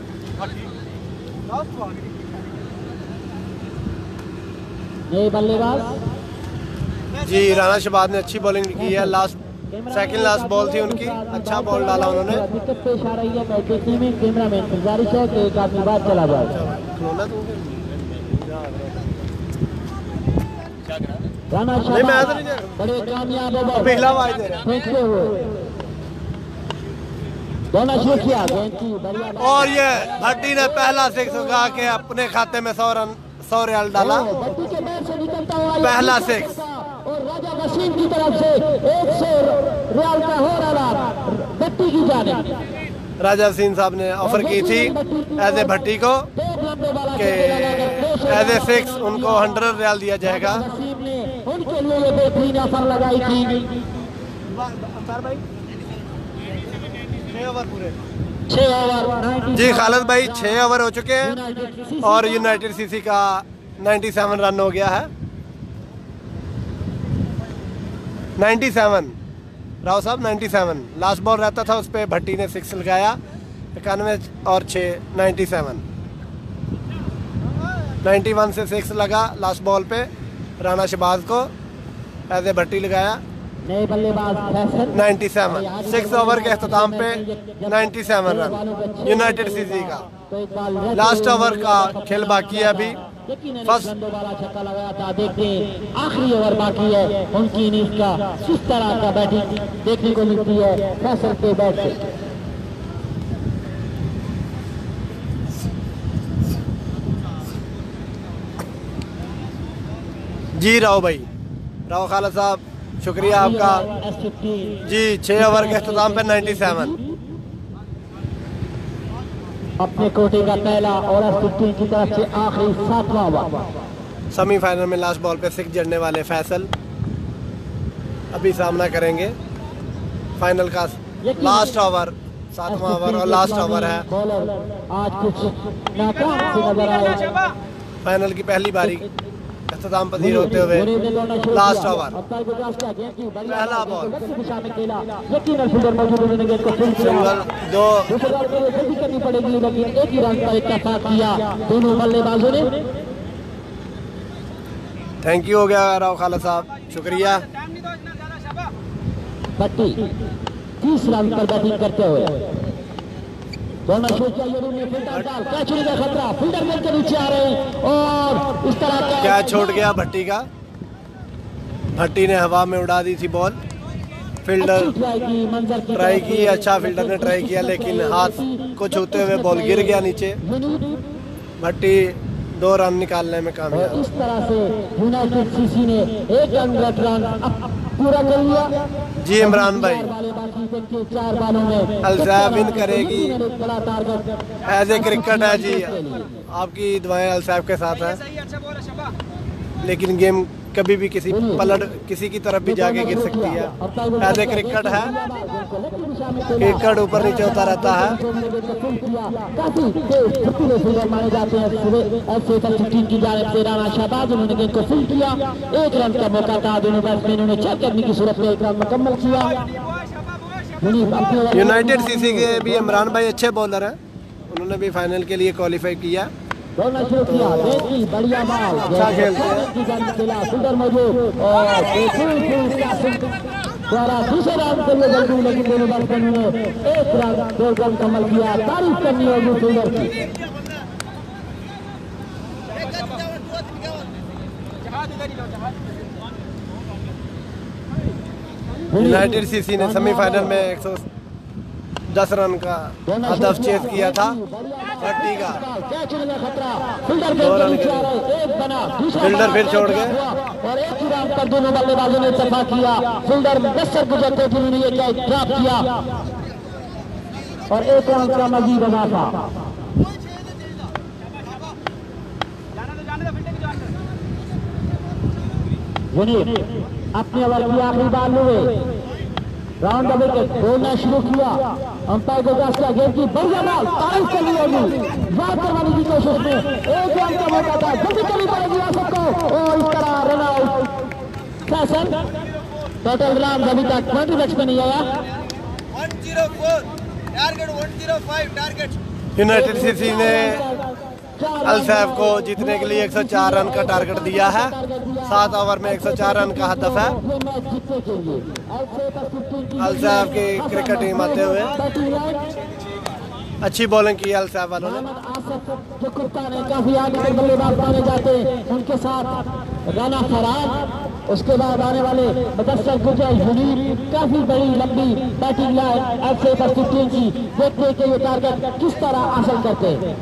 ये बल्लेबाज जी राणा शहबाज ने अच्छी बॉलिंग की है। लास्ट सेकंड लास्ट बॉल थी उनकी, अच्छा बॉल डाला उन्होंने। दिक्कत पेश आ रही है मैच देखने में। कैमरामैन गुजारिश है कि एक आदमी बाद चला जाए। राणा शहबाज बड़े कामयाब ओवर पहला वाज दे रहे फेंकते हुए दोनों शुरू किया। और ये भट्टी ने पहला सिक्स उगा के अपने खाते में सौ रन सौ रियाल डाला। पहला सिक्स और राजा वसीम की तरफ से एक सौ रियाल का हो रहा भट्टी की जानिब। राजा वसीम साहब ने ऑफर की थी एज ए भट्टी को कि एज ए सिक्स उनको हंड्रेड रियाल दिया जाएगा। उनके लिए ये बेहतरीन ऑफर लगाई थी। छह ओवर जी खालिद भाई छह ओवर हो चुके हैं और यूनाइटेड सीसी का सत्तानवे रन हो गया है। सत्तानवे राव साहब सत्तानवे लास्ट बॉल रहता था उस पर भट्टी ने सिक्स लगाया। इक्यानवे और छः नाइन्टी सेवन नाइन्टी वन से सिक्स लगा लास्ट बॉल पे राणा शहबाज को एज ए भट्टी लगाया। नए बल्लेबाज सत्तानवे सिक्स ओवर के अख्ताम पे सत्तानवे रन यूनाइटेड सीसी का। लास्ट ओवर का खेल बाकी है अभी। फर्स्ट दोबारा छक्का लगाया था। देखते आखिरी ओवर बाकी है उनकी इनिंग्स का। किस तरह का बैटिंग देखने को मिलती है फैसल के बैट से। जी राव भाई राव खालिद साहब शुक्रिया आपका एस फिफ्टीन जी। छः ओवर के अख्ताम पे सत्तानवे। अपने कोटे का पहला और एस फिफ्टीन की तरफ से आखिरी सातवां ओवर। सेमीफाइनल में लास्ट बॉल पे सिक्स जड़ने वाले फैसल अभी सामना करेंगे। फाइनल का लास्ट ओवर, सातवां ओवर और लास्ट ओवर है। बॉलर आज कुछ नाकाम से नजर आए। फाइनल की पहली बारी अख्ताम पजीर होते हुए लास्ट ओवर, पहला बॉल, सिंगल दो। जल्दी करनी पड़ेगी लेकिन एक ही रन पर इत्तेफाक किया दोनों बल्लेबाजों ने। थैंक यू हो गया राव खालिद साहब, शुक्रिया। भट्टी तीस रन पर बैटिंग करते हुए दोनों सोचा में फिल्डर डाल कैच होने का खतरा, फिल्डर मिल के नीचे आ रहे हैं और इस तरह का क्या छोड़ गया भट्टी का। भट्टी ने हवा में उड़ा दी थी बॉल। फील्डर ट्राई की मंजर की ट्राई की, अच्छा फील्डर ने ट्राई किया लेकिन हाथ को छूते हुए बॉल गिर गया नीचे। भट्टी दो रन निकालने में कामयाब। इस तरह से यूनाइटेड सीसी ने एक हंड्रेड रन पूरा कर लिया। जी इमरान भाई, चार बालों में अलसैफ विन करेगी। बड़ा टारगेट एज ए क्रिकेट है जी, आपकी दुआएं अलसैफ के साथ हैं, लेकिन गेम कभी भी किसी पलट किसी की तरफ भी जाके गिर सकती है। एज ए क्रिकेट है, क्रिकेट ऊपर नीचे होता रहता है। काफी तेज फुर्तीले फील्डर माने जाते हैं ऐसे फिफ्टीन की जानिब से राणा शहबाज, उन्होंने गेंद को फील्ड किया। एक रन का मौका था, दोनों बैट्समैनों ने छह करने की सूरत में एक रन मुकम्मल किया। यूनाइटेड सीसी के भी इमरान भाई अच्छे बॉलर हैं, उन्होंने भी फाइनल के लिए क्वालिफाई किया। दोनों शुरू किया, देखी बढ़िया बॉल, अच्छा खेलते हैं। फील्डर मौजूद और द्वारा दूसरे रन के लिए जल्दी, लेकिन दोनों बैट्समैनों ने एक रन दो रन मुकम्मल किया। तारीफ करनी होगी फील्डर की। यूनाइटेड सीसी ने सेमीफाइनल में एक सौ दस रन का हदफ चेस किया था। भट्टी का दो रन के फील्डर फिर छोड़ गए और एक ही रन पर दोनों बल्लेबाजों ने इत्तेफाक किया। फील्डर नसर गुजरते जिन्होंने ये कैच ड्रॉप किया और एक रन का मजीद इजाफा। अपने ओवर की आखिरी बाल हुए राउंड द विकेट बोलना शुरू किया। अंपायर को किया गेम की बढ़िया बॉल, तारीफ करनी होगी, याद करवाने की कोशिश में एक रन का मौका था, जल्दी करनी पड़ेगी आसिफ को और इस तरह run out. Faisal total run अभी तक ट्वेंटी सिक्स में नहीं आया। one oh four target one oh five target. United CC ने अलसैफ को जीतने के लिए एक सौ चार रन का टारगेट दिया है। सात ओवर में एक सौ चार रन का हदफ है। अलसैफ की क्रिकेट टीम आते हुए अच्छी बॉलिंग की अलसैफ वालों ने। जो कुत्ता ने काफी आगे बल्लेबाज माने जाते हैं, उनके साथ राना फराज, उसके बाद आने वाले मुदस्सर गुजर यूनिट, काफी बड़ी लंबी बैटिंग लाइन ऐसे पर फिफ्टीन की। देखते कि ये टारगेट किस तरह हासिल करते हैं।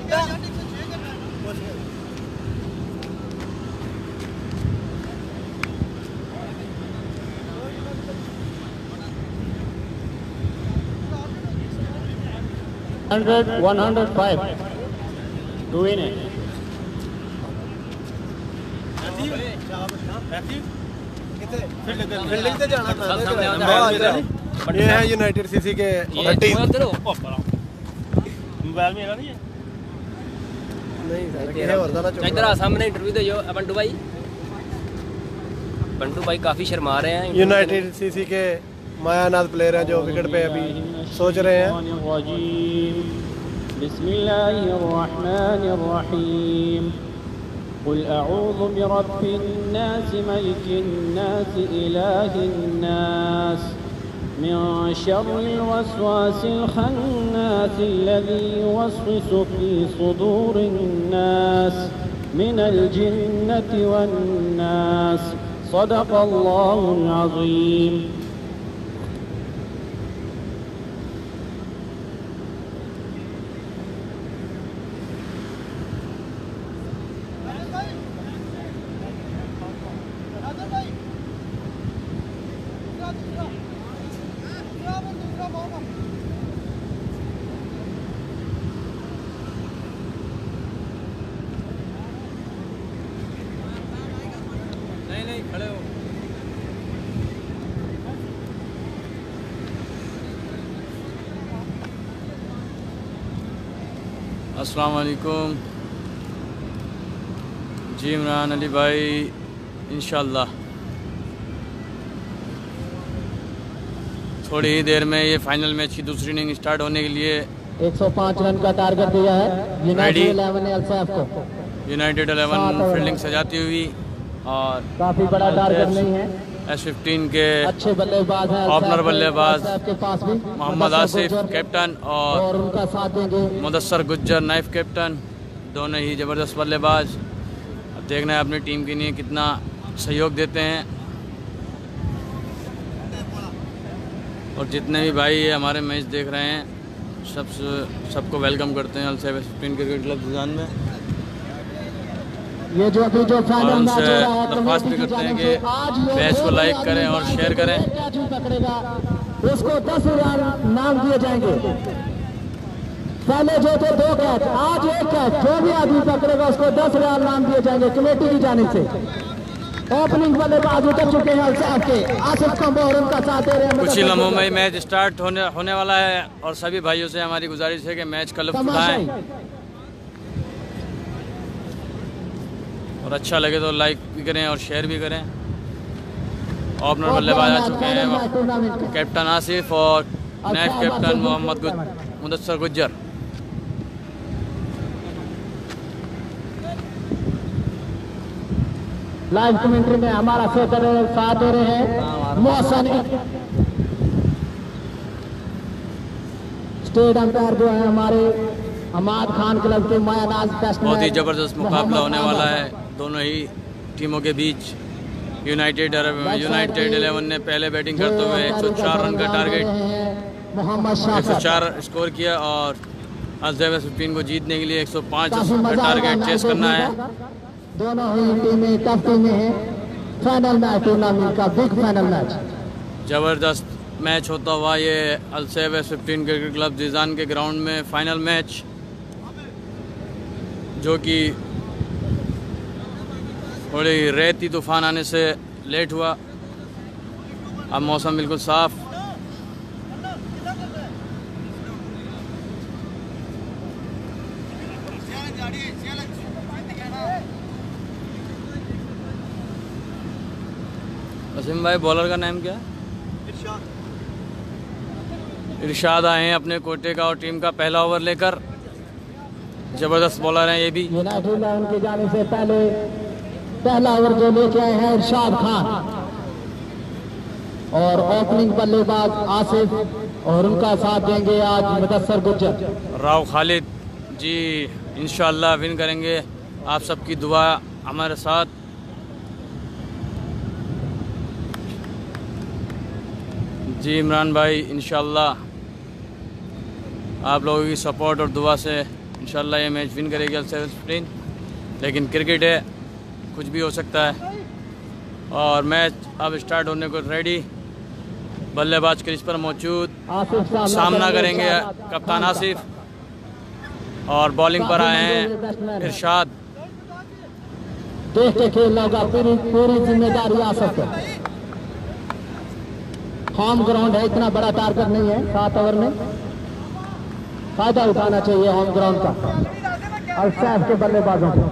Hundred one hundred five to win है। फील्डिंग से जाना था। ये है यूनाइटेड सीसी के थर्टी। मोबाइल में नहीं है नहीं इधर सामने इंटरव्यू दे जो बंटू भाई। बंटू भाई काफी शर्मा रहे हैं। यूनाइटेड सीसी के मायानाथ प्लेयर हैं जो विकेट पे अभी सोच रहे हैं। बिस्मिल्लाहिर्रहमानिर्रहीम। कुल अऊज़ु बिरब्बिन्नास मलिकिन्नास इलाहिन्नास मिन शर्रिल वस्वासिल खन्नास अल्लज़ी युवस्विसु फी सुदूरिन्नास मिनल जिन्नति वन्नास। सदक़ल्लाहुल अज़ीम। नहीं नहीं खड़े हो। अस्सलाम वालेकुम जी। इमरान अली भाई इंशाल्लाह थोड़ी ही देर में ये फाइनल मैच की दूसरी इनिंग स्टार्ट होने के लिए एक सौ पाँच रन का टारगेट दिया है यूनाइटेड इलेवन एल्साफ को। यूनाइटेड इलेवन फील्डिंग सजाती हुई और काफी बड़ा टारगेट नहीं है। एस फिफ्टीन के अच्छे बल्लेबाज हैं ओपनर बल्लेबाज के पास भी मोहम्मद आसिफ कैप्टन और और उनका साथ देंगे मुदस्सर गुज्जर नाइफ कैप्टन, दोनों ही ज़बरदस्त बल्लेबाज। अब देखना है अपनी टीम के लिए कितना सहयोग देते हैं। और जितने भी भाई ये हमारे मैच देख रहे हैं सब सबको वेलकम करते हैं Al Saif fifteen cricket club Jizan में। ये जो अभी जो और फाइनल मैच उनसे हो रहा है दरख्वास्त भी करते हैं कि मैच को लाइक करें और शेयर करें। पकड़ेगा उसको दस हजार नाम दिए जाएंगे। पहले जो थे दो कैच, आज एक कैच, जो भी आदमी पकड़ेगा उसको दस हजार नाम दिए जाएंगे कमेटी की जानिब से। ओपनिंग बल्लेबाज उतर चुके हैं साहब के आसिफ कंबो और उनका साथ दे रहे हैं। कुछ ही लम्हों में मैच स्टार्ट होने होने वाला है और सभी भाइयों से हमारी गुजारिश है कि मैच का लुत्फ उठाएं और अच्छा लगे तो लाइक भी करें और शेयर भी करें। ओपनर बल्लेबाज आ चुके हैं कैप्टन आसिफ और नायब captain Mohammad Mudassar Gujjar. Live commentary में हमारा साथ दे रहे हैं मोहसन। स्टेट अंपायर जो है हमारे अमाद खान क्लब के मायानाज टेस्ट। बहुत ही ज़बरदस्त मुकाबला होने वाला है दोनों ही टीमों के बीच। यूनाइटेड यूनाइटेड इलेवन ने पहले बैटिंग करते हुए एक सौ चार रन का टारगेट एक सौ चार स्कोर किया और अल-सैफ फिफ्टीन को जीतने के लिए एक सौ पाँच का टारगेट चेस करना है। दोनों ही टीमें टफ टीमें हैं। फाइनल मैच टूर्नामेंट का बिग फाइनल मैच ज़बरदस्त मैच होता हुआ ये Al Saif fifteen cricket club Jizan के ग्राउंड में फाइनल मैच, जो कि थोड़ी रेती तूफान आने से लेट हुआ। अब मौसम बिल्कुल साफ। वसीम भाई बॉलर का नाम क्या है? इरशाद आए हैं अपने कोटे का और टीम का पहला ओवर लेकर। जबरदस्त बॉलर हैं ये भी। यूनाइटेड इलेवन के जाने से पहले पहला ओवर जो लेके आए हैं इरशाद खान और ओपनिंग बल्लेबाज आसिफ और उनका साथ देंगे आज मुदस्सर गुज्जर। राव खालिद जी इंशाल्लाह विन करेंगे। आप सबकी दुआ हमारे साथ। जी इमरान भाई इंशाल्लाह आप लोगों की सपोर्ट और दुआ से इंशाल्लाह ये मैच विन करेगी अल्सेफ फिफ्टीन। लेकिन क्रिकेट है, कुछ भी हो सकता है। और मैच अब स्टार्ट होने को रेडी। बल्लेबाज क्रीज पर मौजूद, सामना करेंगे कप्तान आसिफ। और बॉलिंग पर आए हैं इरशाद। देख के खेलना होगा, पूरी पूरी जिम्मेदारी आसिफ है। होम ग्राउंड है, इतना बड़ा टारगेट नहीं है सात ओवर में, फायदा उठाना चाहिए होम ग्राउंड का अल्सेफ के बल्लेबाजों को।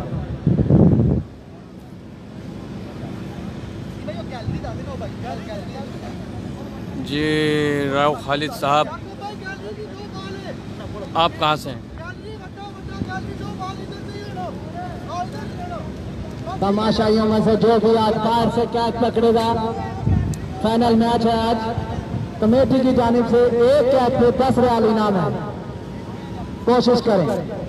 जी राव खालिद साहब, आप कहाँ से हैं? तमाशाइयों में से जो भी आज बाहर से कैच पकड़ेगा, फाइनल मैच है आज। कमेटी की जानिब से एक कैच पे दस रियाल इनाम है, कोशिश करें।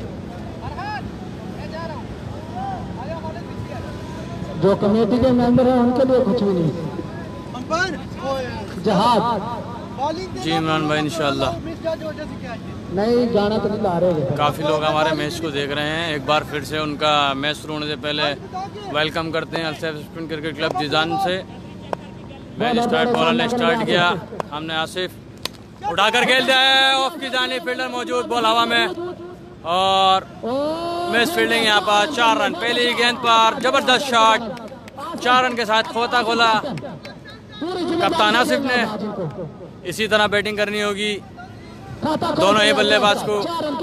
जो कमेटी के मेंबर हैं उनके लिए कुछ भी नहीं। जहाज जी इमरान भाई, इंशाल्लाह। नहीं, गाना तो नहीं ला रहे। काफ़ी लोग हमारे मैच को देख रहे हैं। एक बार फिर से उनका मैच शुरू होने से पहले वेलकम करते हैं Al Saif spin cricket club Jizan से। मैच स्टार्ट, बॉलर ने स्टार्ट किया। हमने आसिफ उठाकर खेल दिया है, ऑफ की जानी, फील्डर मौजूद, बॉल हवा में और मिस फील्डिंग। यहाँ पर चार रन, पहली गेंद पर जबरदस्त शॉट, चार रन के साथ खोता खोला कप्तान आसिफ ने। इसी तरह बैटिंग करनी होगी दोनों ही बल्लेबाज को,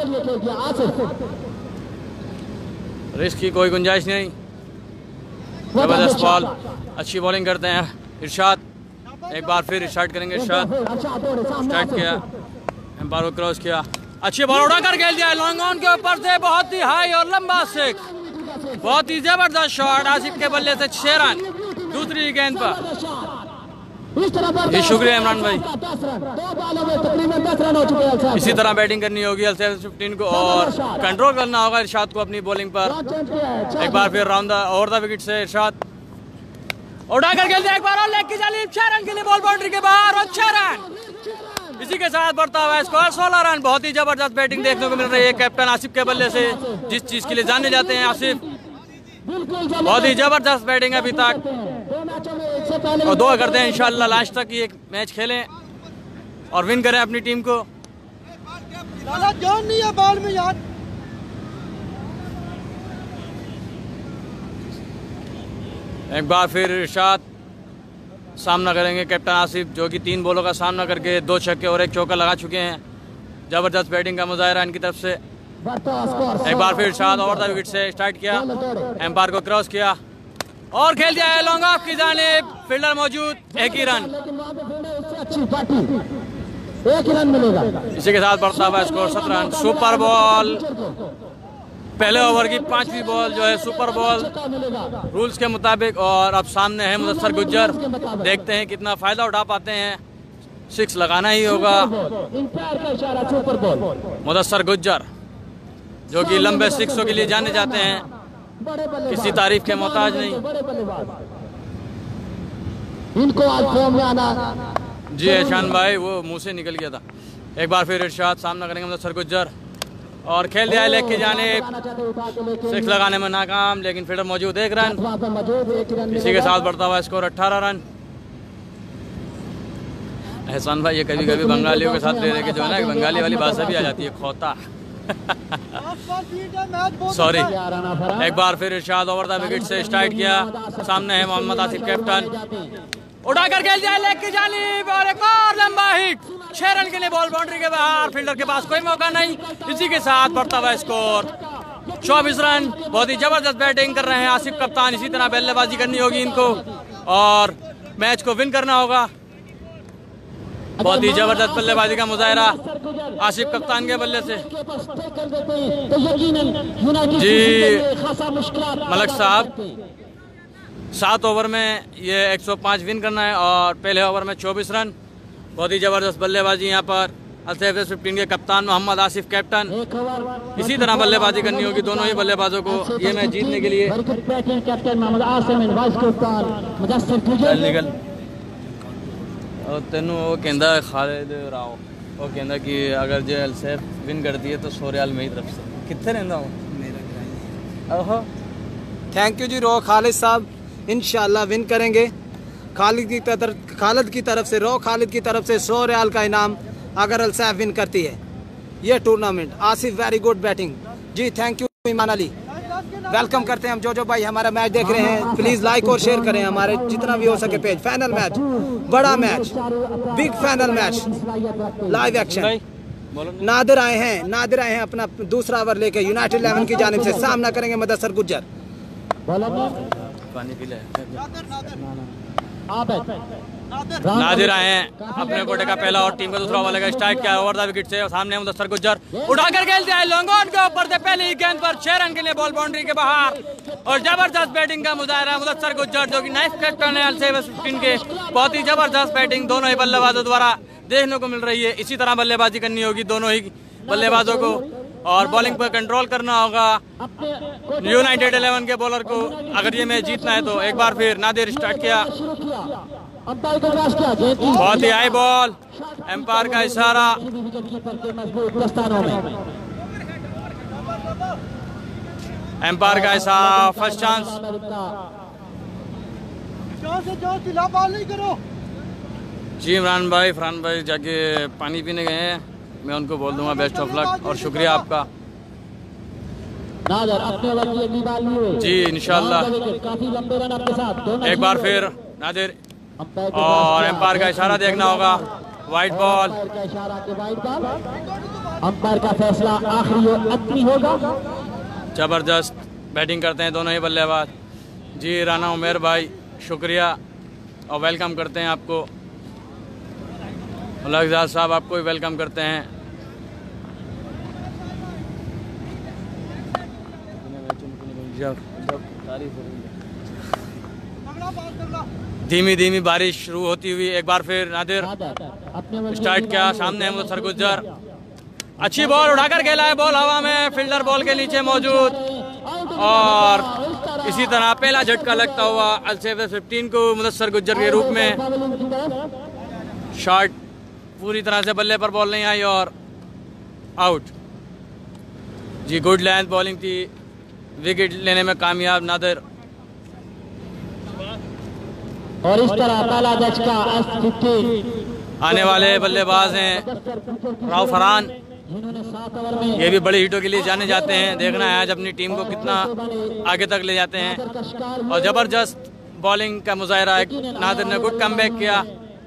रिस्क की कोई गुंजाइश नहीं। जबरदस्त बॉल, अच्छी बॉलिंग करते हैं इरशाद। एक बार फिर स्टार्ट करेंगे इरशाद। स्टार्ट किया, एम्पायर को क्रॉस किया, अच्छी बॉल उड़ाकर खेल दिया लॉन्ग ऑन के ऊपर से, बहुत ही हाई और लंबा सिक्स, बहुत ही जबरदस्त शॉट आसिफ के बल्ले से, छह रन दूसरी गेंद पर। ये शुक्रिया इमरान भाई। इसी तरह बैटिंग करनी होगी अल्सेफ फिफ्टीन को और कंट्रोल करना होगा इरशाद को अपनी बॉलिंग पर। एक बार फिर round the over the wicket से इरशाद उड़ा कर खेलते, एक बार और लेग की जाली, छह रन के लिए बॉल बाउंड्री के बाहर और छह रन। इसी के साथ बढ़ता हुआ स्कोर सोलह रन। बहुत ही जबरदस्त बैटिंग देखने को मिल रही है कैप्टन आसिफ के बल्ले से, जिस चीज के लिए जाने जाते हैं आसिफ। बहुत ही जबरदस्त बैटिंग अभी तक और दुआ करते हैं इंशाल्लाह लास्ट तक ये मैच खेलें और विन करें अपनी टीम को। जान नहीं है बॉल में यार। एक बार फिर इरशाद सामना करेंगे कैप्टन आसिफ, जो कि तीन बॉलों का सामना करके दो छक्के और एक चौका लगा चुके हैं। जबरदस्त बैटिंग का मुजाहिरा इनकी तरफ से। एक बार फिर इरशाद ओवर द विकेट से स्टार्ट किया, एम्पायर को क्रॉस किया और खेल दिया है लॉन्ग ऑफ की जानिब, फील्डर मौजूद, एक ही रन। एक रन मिलेगा। इसी के साथ बढ़ता हुआ स्कोर सत्रह रन। सुपर बॉल, पहले ओवर की पांचवी बॉल जो है सुपर बॉल रूल्स के मुताबिक। और अब सामने है मुदस्सर गुज्जर, देखते हैं कितना फायदा उठा पाते हैं। सिक्स लगाना ही होगा मुदस्सर गुज्जर, जो कि लंबे सिक्सों के लिए जाने जाते हैं, किसी तारीफ के मोहताज नहीं। इनको आज फॉर्म में आना। जी एहसान भाई, वो मुंह से निकल गया था। एक बार फिर इरशाद सामना करेंगे मुदस्सर गुज्जर और खेल दिया है लेग की जानिब, सिक्स लगाने में नाकाम, लेकिन फील्डर मौजूद, एक रन। इसी के साथ बढ़ता हुआ स्कोर अठारह रन। एहसान भाई, ये कभी कभी बंगालियों के साथ रह रहे के जो है ना, बंगाली वाली भाषा भी आ जाती है, खोता। सॉरी। एक बार फिर इरशाद ओवर द विकेट से स्टार्ट किया, सामने है मोहम्मद आसिफ कैप्टन, उड़ाकर खेल दिया लेग की जानिब और एक और लंबा हिट, छह रन के लिए बॉल बाउंड्री के बाहर, फील्डर के पास कोई मौका नहीं। इसी के साथ बढ़ता हुआ स्कोर चौबीस रन। बहुत ही जबरदस्त बैटिंग कर रहे हैं आसिफ कप्तान। इसी तरह बल्लेबाजी करनी होगी इनको और मैच को विन करना होगा। बहुत ही जबरदस्त बल्लेबाजी का मुजाहिरा आसिफ कप्तान के बल्ले से। जी मलक साहब, सात ओवर में ये एक सौ पाँच विन करना है और पहले ओवर में चौबीस रन। बहुत ही जबरदस्त बल्लेबाजी यहाँ पर अल्सेफ फिफ्टीन के कप्तान मोहम्मद आसिफ कैप्टन। इसी तरह बल्लेबाजी करनी होगी दोनों ही बल्लेबाजों को ये मैच जीतने के लिए। निकल और तेनू वो कहता खालिद राव वो कहना कि अगर जो एलसेफ विन करती है तो सौ रियाल मेरी तरफ से। कितने रहना हूँ मेरा। ओहो थैंक यू जी रो खालिद साहब, इंशाल्लाह विन करेंगे। खालिद की तरफ खालिद की तरफ से रो खालिद की तरफ से सौ रियाल का इनाम अगर अल्सैफ विन करती है ये tournament. Asif very good batting जी, thank you Iman Ali. Welcome करते हैं हम जो जो भाई हमारा मैच देख रहे हैं, प्लीज़ लाइक और शेयर करें हमारे जितना भी हो सके पेज। फाइनल मैच, बड़ा match, big final match, live action. Nadir आए हैं नादिर आए हैं अपना दूसरा ओवर लेके यूनाइटेड इलेवन की जानिब से सामना करेंगे मुदस्सर गुज्जर। पानी पी ले। नादिर आए हैं अपने कोटे का पहला और टीम का दूसरा ओवर लेकर स्ट्राइक किया ओवर द विकेट से और सामने मुदस्सर गुज्जर उठाकर खेलते हैं लॉन्ग ऑन के ऊपर से पहली गेंद पर छह रन के लिए बॉल बाउंड्री के बाहर और जबरदस्त बैटिंग का मुजाहरा मुदस्सर गुज्जर जो कि नाइस कैप्टन है अल्सेफ फिफ्टीन के। बहुत ही जबरदस्त बैटिंग दोनों ही बल्लेबाजों द्वारा देखने को मिल रही है। इसी तरह बल्लेबाजी करनी होगी दोनों ही बल्लेबाजों को और बॉलिंग पर कंट्रोल करना होगा यूनाइटेड इलेवन के बॉलर को अगर ये मैच जीतना है तो। एक बार फिर नादिर स्टार्ट किया, बहुत ही हाई बॉल, एम्पायर का इशारा। एम्पायर का इशारा, फर्स्ट चांस। जी इमरान भाई फरहान भाई जाके पानी पीने गए हैं, मैं उनको बोल दूंगा बेस्ट ऑफ लक और शुक्रिया आपका जी। इंशाल्लाह एक बार फिर नादिर और एम्पायर का इशारा देखना होगा, वाइट बॉल। अंपायर का फैसला आखिरी और अंतिम होगा। जबरदस्त बैटिंग करते हैं दोनों ही बल्लेबाज जी। राना उमेर भाई शुक्रिया और वेलकम करते हैं आपको। लग्जाद साहब आपको भी वेलकम करते हैं। धीमी धीमी बारिश शुरू होती हुई एक बार फिर नादिर स्टार्ट किया, सामने है मुदस्सर गुज्जर, अच्छी बॉल उठाकर खेला है, बॉल हवा में, फील्डर बॉल के नीचे मौजूद और इसी तरह पहला झटका लगता हुआ अल्सेफ फिफ्टीन को मुदस्सर गुज्जर के रूप में। शॉट पूरी तरह से बल्ले पर बॉल नहीं आई और आउट जी। गुड लेंथ बॉलिंग थी, विकेट लेने में कामयाब नादिर। और इस तरह पहला झटका एस फिफ्टीन आने वाले बल्लेबाज हैं राव फरहान, ये भी बड़ी हिटों के लिए जाने जाते हैं। देखना है आज अपनी टीम को कितना आगे तक ले जाते हैं और जबरदस्त बॉलिंग का मुजाहरा है। नादिर ने गुड कमबैक किया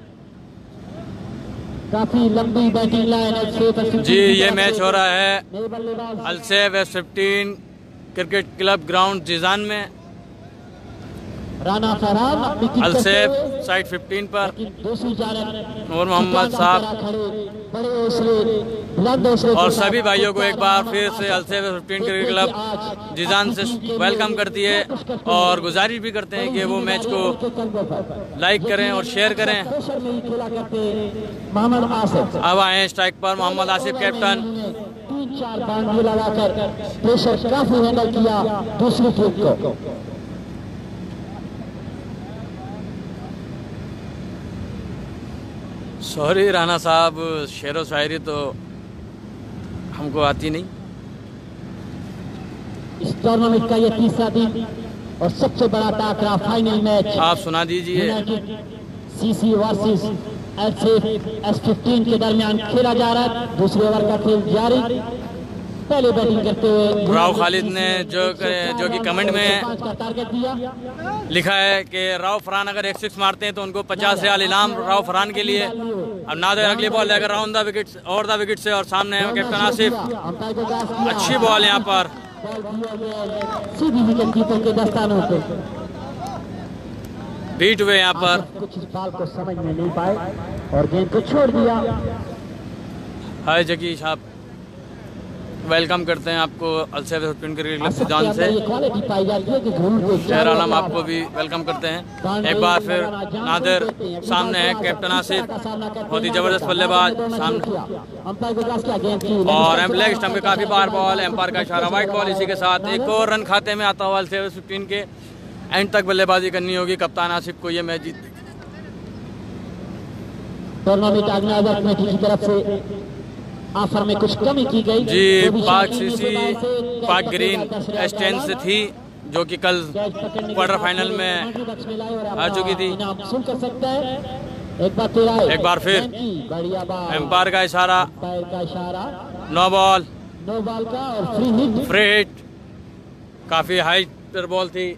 काफी लंबी बैटिंग लाइन जी। ये मैच हो रहा है Al Saif S fifteen cricket club ground Jizan में। Rana Farhan Al Saif side fifteen पर नूर मोहम्मद साहब और सभी भाइयों को एक बार फिर से Al Saif fifteen cricket club Jizan से वेलकम करती है और गुजारिश भी करते हैं कि वो मैच को लाइक करें और शेयर करें। मोहम्मद आसिफ अब आए हैं स्ट्राइक पर मोहम्मद आसिफ कैप्टन। तीन चार बाउंड्री लगाकर प्रेशर काफी हैंडल किया दूसरी टीम को। सॉरी राना साहब, शेरो शायरी तो हमको आती नहीं। इस टूर्नामेंट का ये तीसरा दिन और सबसे बड़ा टाकरा फाइनल मैच आप सुना दीजिए। CC versus Al Saif S fifteen के दरमियान खेला जा रहा है। दूसरे ओवर का खेल जारी। पहले बैटिंग करते हुए राव खालिद ने जो जो कि कमेंट में टारगेट दिया, लिखा है कि राव फरहान अगर एक सिक्स मारते हैं तो उनको पचास रियाल इनाम राव फरहान के लिए। अब नादिर अगली बॉल लेकर राउंड द विकेट और द विकेट से और सामने है कैप्टन आसिफ। अच्छी बॉल यहाँ पर सीधी विकेट कीपर के दस्तानों पे बीट हुए यहाँ पर। कुछ इस बाल को समझ में नहीं पाए और गेंद को छोड़ दिया। हाय जकी साहब, वेलकम करते हैं आपको Al Saif fifteen cricket club Jizan से। शहर आलम आपको भी वेलकम करते हैं। एक बार फिर नादिर, सामने है कैप्टन आसिफ, बहुत ही जबरदस्त बल्लेबाज सामने और लेग स्टंप पे काफी बार बॉल, एम्पायर का इशारा, वाइट बॉल। इसी के साथ एक और रन खाते में आता हुआ अल्सेफ फिफ्टीन के। एंड तक बल्लेबाजी करनी होगी कप्तान आसिफ को ये मैच जीतने। टूर्नामेंट ऑर्गेनाइजर कमेटी की तरफ से ऑफर में कुछ कमी की गई जी। पाक सीसी पाक ग्रीन एस्टेन से थी जो कि कल क्वार्टर फाइनल में आ चुकी थी। कर सकता है एक बार तेरा एक बार फिर एम्पायर का इशारा, का इशारा, नो बॉल नो बॉल का और फ्री हिट। फ्री हिट, काफी हाई पर बॉल थी।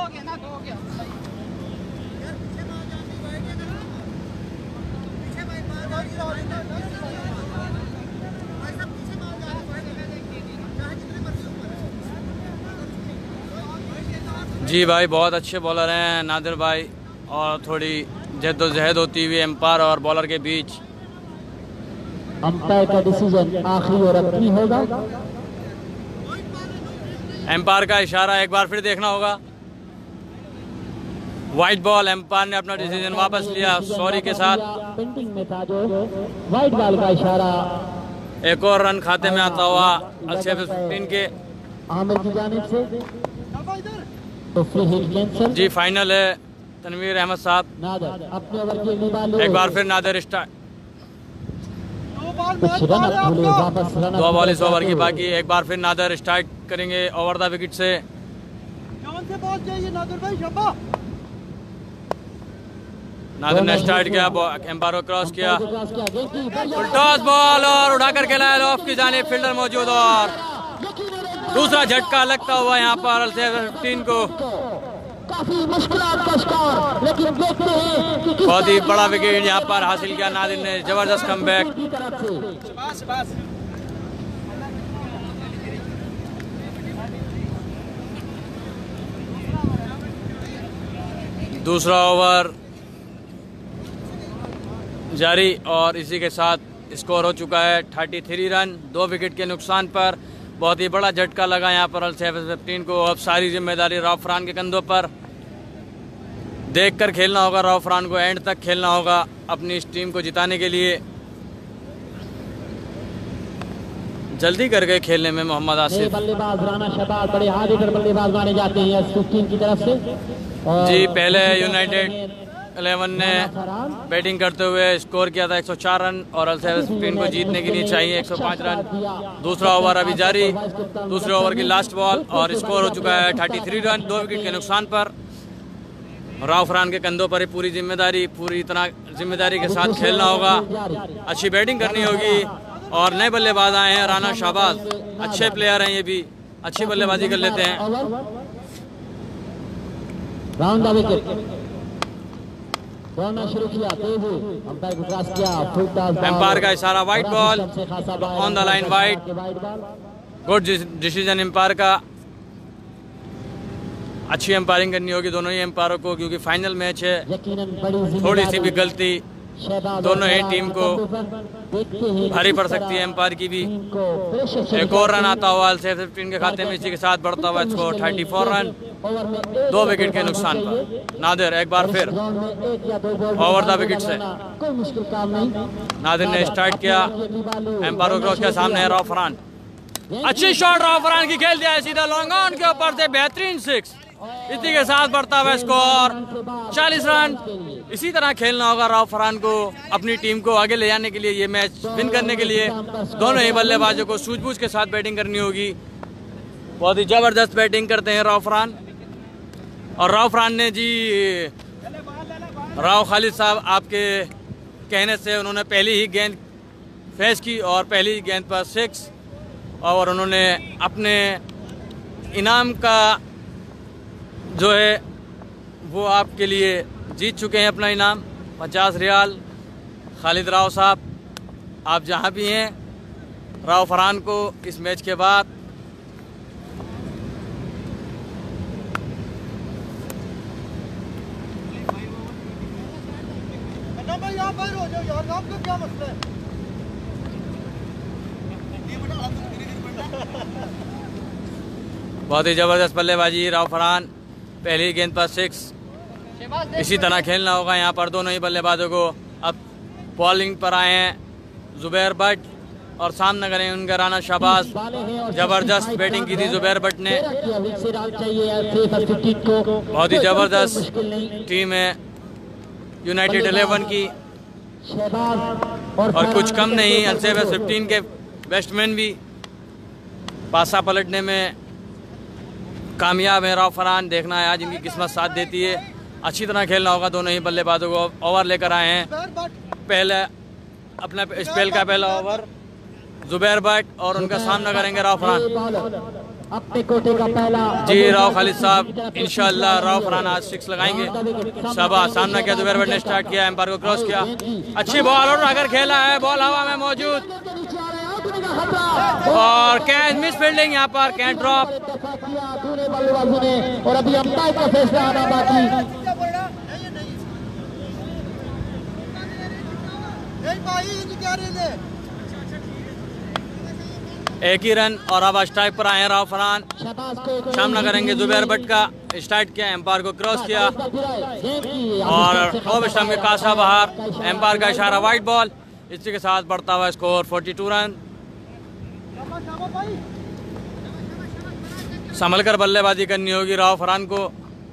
जी भाई बहुत अच्छे बॉलर हैं नादिर भाई, और थोड़ी जद्दोजहद होती हुई एम्पायर और बॉलर के बीच। अंपायर का डिसीजन आखिरी और अपनी होगा। एम्पायर का इशारा एक बार फिर देखना होगा। वाइट बॉल, एम्पायर ने अपना डिसीजन वापस लिया सॉरी के साथ। पेंटिंग में था जो वाइट बॉल का इशारा। एक और रन खाते में आता हुआ अच्छे फिफ्टीन के आमिर की जानिब से, तो फ्री हिट कैंसिल। जी फाइनल है तनवीर अहमद साहब। नादर अपने ओवर की अगली बॉल। एक बार फिर नादर स्टार्ट। कुछ रन अप भूले, वापस रन दो बॉल इस ओवर की बाकी। एक बार फिर नादर स्टार्ट करेंगे ओवर द विकेट से। नादर ने स्टार्ट किया, एम्पायर को क्रॉस किया, टॉस बॉल और उड़ा कर खेला ऑफ की जानिब, फील्डर मौजूद और दूसरा झटका लगता हुआ यहाँ पर फिफ्टीन को। काफी मुश्किलात का स्कोर, लेकिन देखते हैं कि बहुत ही बड़ा विकेट यहाँ पर हासिल किया नादिर ने, जबरदस्त कमबैक। दूसरा ओवर जारी और इसी के साथ स्कोर हो चुका है तैंतीस रन, दो विकेट के नुकसान पर। बहुत ही बड़ा झटका लगा यहाँ पर अल सैफ फिफ्टीन को। अब सारी जिम्मेदारी राउफरान के कंधों पर। देखकर खेलना होगा राउफरान को, एंड तक खेलना होगा अपनी इस टीम को जिताने के लिए। जल्दी कर गए खेलने में मोहम्मद आसिफ। बल्लेबाज राना शहबाज बड़े हार्ड हिटर बल्लेबाज माने जाते हैं फिफ्टीन की तरफ से। जी पहले यूनाइटेड इलेवन ने बैटिंग करते हुए स्कोर किया था एक सौ चार रन और अल सैफ फिफ्टीन को जीतने के लिए चाहिए एक सौ पाँच रन। दूसरा ओवर अभी जारी, दूसरे ओवर की लास्ट बॉल और स्कोर हो चुका है तैंतीस रन, दो विकेट के नुकसान पर। राउफरान के कंधों पर ही पूरी जिम्मेदारी, पूरी तरह जिम्मेदारी के साथ खेलना होगा, अच्छी बैटिंग करनी होगी। और नए बल्लेबाज आए हैं राना शहबाज, अच्छे प्लेयर हैं ये भी, अच्छी बल्लेबाजी कर लेते हैं। राउंड द विकेट शुरू किया, अंपायर को क्रॉस किया, फुल टॉस। एम्पायर का इशारा, wide ball on the line, wide. Good decision umpire का। अच्छी एम्पायरिंग करनी होगी दोनों ही एम्पायरों को, क्योंकि फाइनल मैच है। थोड़ी सी भी गलती दोनों ही टीम को भारी पड़ सकती है, एम्पायर की भी। एक और रन आता हुआ सेफ फिफ्टीन के खाते में, इसी के साथ बढ़ता हुआ स्कोर चौंतीस रन, दो विकेट के नुकसान पर। नादिर एक बार फिर ओवर द विकेट से नादिर ने स्टार्ट किया, एम्पायर को क्रॉस किया, सामने है राउफरान। अच्छी शॉट राउफरान की खेल दिया है सीधा लॉन्ग ऑन के ऊपर से, बेहतरीन सिक्स। इसी के साथ बढ़ता हुआ स्कोर चालीस रन। इसी तरह खेलना होगा राउफरान को अपनी टीम को आगे ले जाने के लिए, ये मैच विन करने के लिए। दोनों ही बल्लेबाजों को सूझबूझ के साथ बैटिंग करनी होगी। बहुत ही जबरदस्त बैटिंग करते हैं राउफरान। और राउफरान ने जी, राव खालिद साहब आपके कहने से उन्होंने पहली ही गेंद फेस की और पहली ही गेंद पर सिक्स, और उन्होंने अपने इनाम का जो है वो आपके लिए जीत चुके हैं अपना इनाम पचास रियाल। खालिद राव साहब आप जहां भी हैं, राउफरान को इस मैच के बाद क्या मसला है? बहुत ही जबरदस्त बल्लेबाजी राउफरान, पहली गेंद पर सिक्स। इसी तरह खेलना होगा यहाँ पर दोनों ही बल्लेबाजों को। अब बॉलिंग पर आए हैं जुबैर भट्ट और सामने करें उनका राना शहबाज। जबरदस्त बैटिंग की थी जुबैर भट्ट ने, बहुत ही जबरदस्त टीम है यूनाइटेड इलेवन की। और कुछ कम नहीं, अल्सेफ फिफ्टीन के बैट्समैन भी पासा पलटने में कामयाब है। राव फरहान, देखना है आज इनकी किस्मत साथ देती है। अच्छी तरह खेलना होगा दोनों ही बल्लेबाजों को। ओवर लेकर आए हैं, पहले अपना स्पेल का पहला ओवर जुबैर भट्ट और उनका सामना करेंगे राव फरहान। अपने कोटे का पहला जी राव खालिद साहब, इंशाल्लाह राव फरहान आज सिक्स लगाएंगे। शाबाश, सामना किया जुबैर भट्ट ने, स्टार्ट किया, एम्पायर को क्रॉस किया, अच्छी बॉल और अगर खेला है, बॉल हवा में मौजूद और कैच मिस फील्डिंग, यहाँ पर कैच ड्रॉप। और अभी अंपायर का फैसला आना बाकी। एक ही रन और अब स्ट्राइक पर आए राव फरहान, सामना करेंगे जुबैर भट्ट का। स्टार्ट किया, एम्पायर को क्रॉस किया और ऑफ स्टंप के कासा बाहर, एम्पायर का इशारा वाइड बॉल। इसी के साथ बढ़ता हुआ स्कोर बयालीस रन। संभल कर बल्लेबाजी करनी होगी राव फरहान को।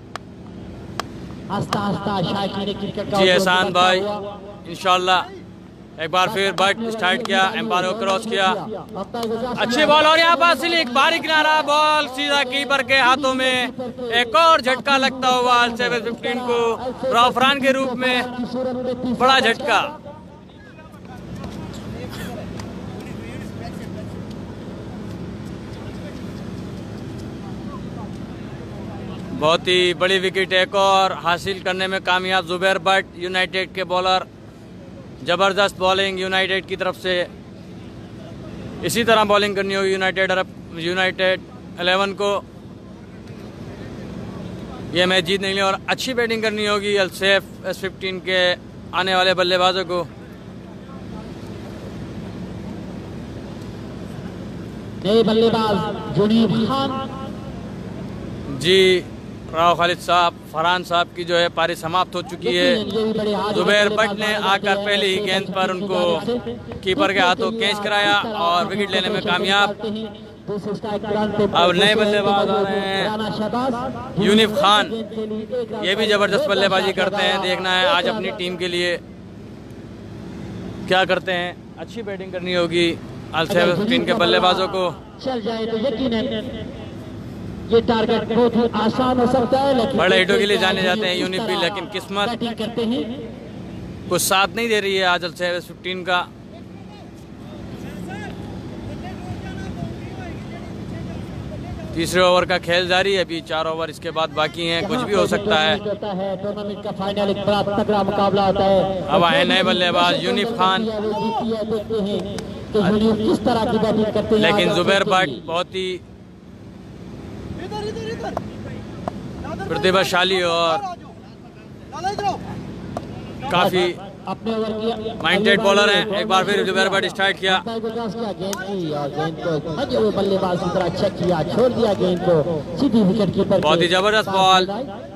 जी एहसान भाई, इंशाल्लाह एक बार फिर बट स्टार्ट किया, एम्पायर को क्रॉस किया, अच्छी बॉल और यहाँ पर स्लिक बारी किनारा, बॉल सीधा कीपर के हाथों में। एक और झटका लगता हुआ सेवन फिफ्टीन को राव फरहान के रूप में, बड़ा झटका। बहुत ही बड़ी विकेट एक और हासिल करने में कामयाब जुबैर भट्ट, यूनाइटेड के बॉलर। जबरदस्त बॉलिंग यूनाइटेड की तरफ से। इसी तरह बॉलिंग करनी होगी यूनाइटेड अरब यूनाइटेड इलेवन को, ये मैच जीतने के लिए, और अच्छी बैटिंग करनी होगी अल्सेफ एस फिफ्टीन के आने वाले बल्लेबाजों को। नए बल्लेबाज जुनीब खान। जी राव खालिद साहब, फरहान साहब की जो है पारी समाप्त हो चुकी है। जुबैर भट्ट ने आकर पहली ही गेंद पर उनको कीपर के हाथों कैच कराया और विकेट लेने में कामयाब। अब नए बल्लेबाज आ रहे हैं, यूनिफ खान, ये भी जबरदस्त बल्लेबाजी करते हैं। देखना है आज अपनी टीम के लिए क्या करते हैं। अच्छी बैटिंग करनी होगी अल्सेफ टीम के बल्लेबाजों को। चल जाए तो यकीनन ये टारगेट बहुत ही आसान हो सकता है, लेकिन बड़े हिटों के लिए जाने जाते हैं यूनिट भी, लेकिन किस्मत करते हैं, कुछ साथ नहीं दे रही है आज अल्सेफ फिफ्टीन का। तीसरे ओवर का खेल जारी है, अभी चार ओवर इसके बाद बाकी हैं, कुछ भी हो सकता है। टूर्नामेंट का फाइनल एक बड़ा तगड़ा मुकाबला होता है। अब आए नए बल्लेबाज यूनिफ खान, किस तरह की बैटिंग करते हैं, लेकिन जुबैर भट्ट बहुत ही प्रतिभाशाली और काफी अपने ओवर की माइंडेड बॉलर हैं। एक बार फिर जुबैर भट्ट स्टार्ट किया, बल्लेबाज की तरह चेक किया, छोड़ दिया गेंद को सीधी विकेट कीपर। बहुत ही जबरदस्त बॉल।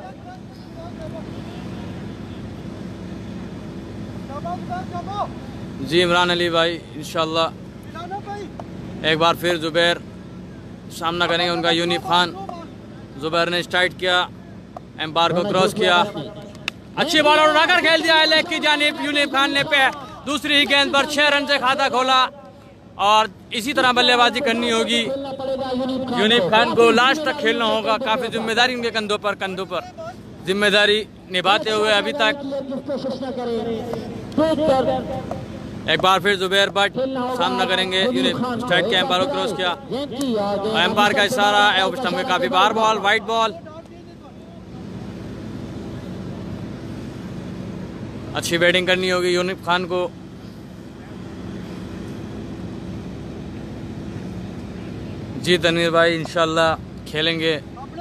जी इमरान अली भाई, इंशाल्लाह एक बार फिर जुबैर सामना करेंगे उनका यूनिफ खान। जुबैर ने स्टार्ट किया, एम्पायर को क्रॉस किया, अच्छी बॉल और उड़ाकर खेल दिया है लेग की जानिब। यूनिफ खान ने पे दूसरी ही गेंद पर छह रन से खाता खोला और इसी तरह बल्लेबाजी करनी होगी यूनिफ खान को। लास्ट तक खेलना होगा, काफी जिम्मेदारी उनके कंधों पर कंधों पर जिम्मेदारी निभाते हुए अभी तक। एक बार फिर जुबैर भट्ट सामना करेंगे, यूनिफ स्टार्ट किया, एम्पायर को क्रॉस किया, एम्पायर का इशारा, ऑफ स्टंप में काफी बार बॉल, वाइड बॉल। अच्छी बैटिंग करनी होगी यूनिफ खान को। जी तनवीर भाई, इंशाल्लाह खेलेंगे।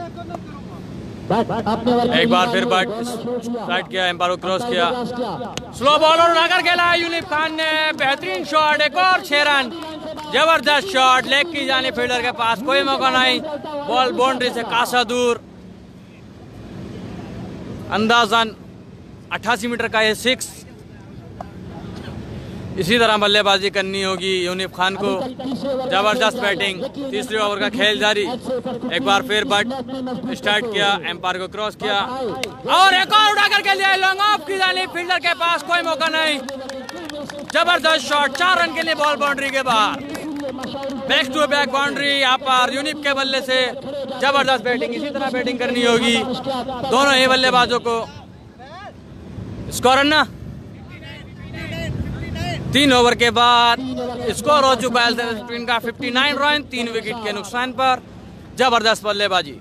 एक बार फिर बट स्टार्ट किया, एम्पायर को क्रॉस किया, स्लो बॉल और उड़ाकर खेला यूनिफ खान ने, बेहतरीन शॉट, एक और छह रन, जबरदस्त शॉट, लेग की जाने फील्डर के पास कोई मौका नहीं, बॉल बाउंड्री से कासा दूर, अंदाजन अट्ठासी मीटर का ये सिक्स। इसी तरह बल्लेबाजी करनी होगी यूनिफ खान को, जबरदस्त बैटिंग। तीसरे ओवर का खेल जारी, एक बार फिर बट स्टार्ट किया, एम्पायर को क्रॉस किया और एक और उड़ा करके लिया, लॉन्ग ऑफ की जानी, फील्डर के पास कोई मौका नहीं, जबरदस्त शॉट, चार रन के लिए बॉल बाउंड्री के बाहर। बैक टू बैक बाउंड्री यहाँ पर यूनिप के बल्ले से। जबरदस्त बैटिंग, इसी तरह बैटिंग करनी होगी दोनों ही बल्लेबाजों को। स्कोर ना तीन ओवर के बाद स्कोर हो चुका है का उनसठ रन, तीन विकेट के नुकसान पर। जबरदस्त बल्लेबाजी।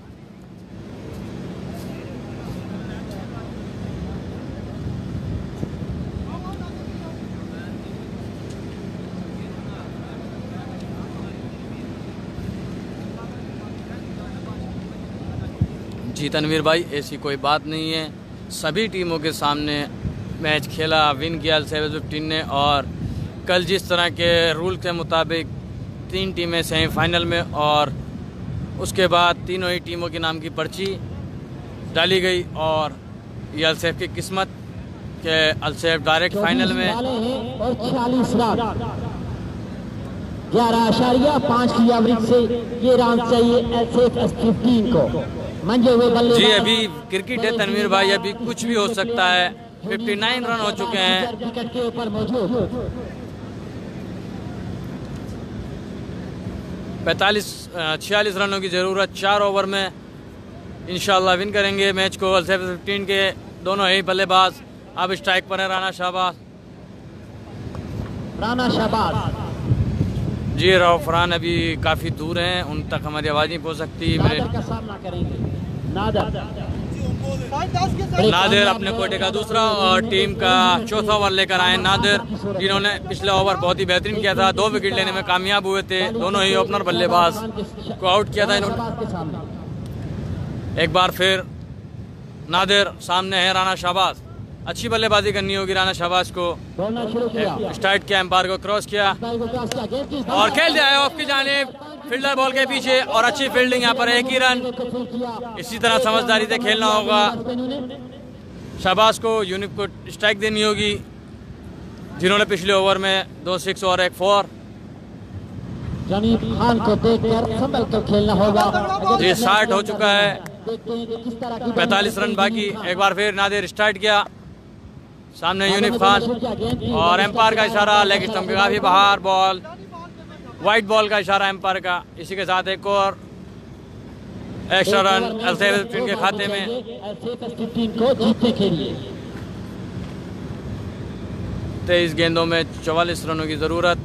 जी तनवीर भाई, ऐसी कोई बात नहीं है, सभी टीमों के सामने मैच खेला, विन किया सेवन फिफ्टीन ने। और कल जिस तरह के रूल के मुताबिक तीन टीमें सेमीफाइनल में और उसके बाद तीनों ही टीमों के नाम की पर्ची डाली गई और ये अलसेफ की किस्मत के अलसेफ डायरेक्ट फाइनल में। और छियालीस रन, ग्यारह आशारिया पाँच की एवरेज से ये रन चाहिए अलसेफ एस फिफ्टीन को। मंजे हुए बल्ले जी अभी क्रिकेट है तनवीर भाई, अभी कुछ भी हो सकता है। उनसठ रन हो चुके हैं। विकेट के ऊपर मौजूद पैंतालीस छियालीस रनों की ज़रूरत, चार ओवर में इंशाल्लाह विन करेंगे मैच को। अलसेफ फिफ्टीन के दोनों ही बल्लेबाज अब स्ट्राइक पर है। राना शाहबाज, राना शाहबाज जी रऊफरान अभी काफ़ी दूर हैं, उन तक हमारी आवाज़ नहीं पहुँच सकती। मेरे का सामना करेंगे नादर। नादिर अपने कोटे का दूसरा और टीम का चौथा ओवर लेकर आए नादिर, जिन्होंने पिछला ओवर बहुत ही बेहतरीन किया था, दो विकेट लेने में कामयाब हुए थे। दोनों ही ओपनर बल्लेबाज को आउट किया था इन्होंने। एक बार फिर नादिर सामने है राना शाहबाज, अच्छी बल्लेबाजी करनी होगी राना शाहबाज को। स्टार्ट किया, एम्पायर को क्रॉस किया और खेल दिया है ऑफ की जानिब, फील्डर बॉल के पीछे और अच्छी फील्डिंग यहाँ पर एक ही रन। इसी तरह समझदारी से खेलना होगा। शाहबाज को यूनिप को स्ट्राइक देनी होगी, जिन्होंने पिछले ओवर में दो सिक्स और एक फोर। जनीब खान को देखकर संभल कर खेलना होगा। जी साठ हो चुका है, पैंतालीस रन बाकी। एक बार फिर नादिर स्टार्ट किया, सामने यूनिप खान और एम्पायर का इशारा, लेग स्टंप के काफी बाहर बॉल, वाइट बॉल का इशारा एम्पायर का। इसी के साथ एक और एक्स्ट्रा रन अलसेफ फिफ्टीन के खाते में। तेईस गेंदों में चौवालीस रनों की जरूरत,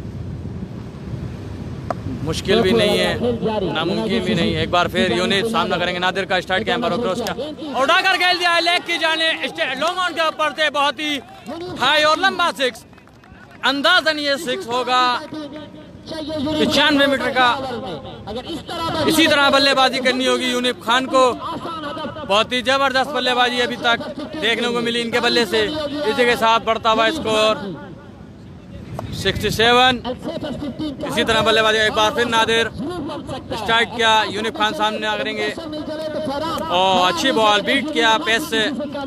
मुश्किल भी नहीं है, नामुमकिन भी नहीं। एक बार फिर यूनिट सामना करेंगे नादिर का। स्टार्ट किया एम्पायर क्रॉस का, उठाकर खेल दिया है लेग की जाने लॉन्ग ऑन के ऊपर से, बहुत ही हाई और लंबा सिक्स। अंदाजन ये सिक्स होगा पचानवे मीटर का। इसी तरह बल्लेबाजी करनी होगी यूनिप खान को। बहुत ही जबरदस्त बल्लेबाजी अभी तक देखने को मिली इनके बल्ले से। इसी के साथ बढ़ता हुआ स्कोर सड़सठ। इसी तरह बल्लेबाजी एक बार फिर नादिर स्टार्ट किया, यूनिप खान सामने आ करेंगे और अच्छी बॉल बीट किया पेस से।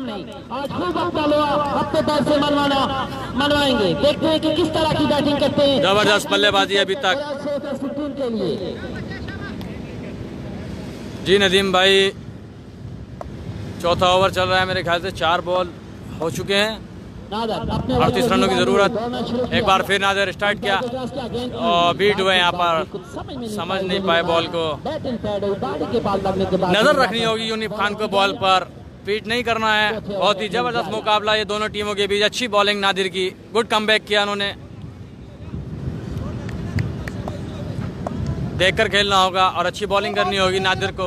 मनवाएंगे, देखते हैं कि किस तरह की बैटिंग करते हैं। जबरदस्त बल्लेबाजी अभी तक। जी नदीम भाई, चौथा ओवर चल रहा है, मेरे ख्याल से चार बॉल हो चुके हैं, अड़तीस रनों की जरूरत। एक बार फिर नादिर स्टार्ट किया और बीट हुए यहाँ पर, समझ नहीं पाए बॉल को। नजर रखनी होगी यूनिप खान को बॉल पर, बीट नहीं करना है। बहुत ही जबरदस्त मुकाबला ये दोनों टीमों के बीच। अच्छी बॉलिंग नादिर की, गुड कमबैक किया उन्होंने। देखकर खेलना होगा और अच्छी बॉलिंग करनी होगी नादिर को।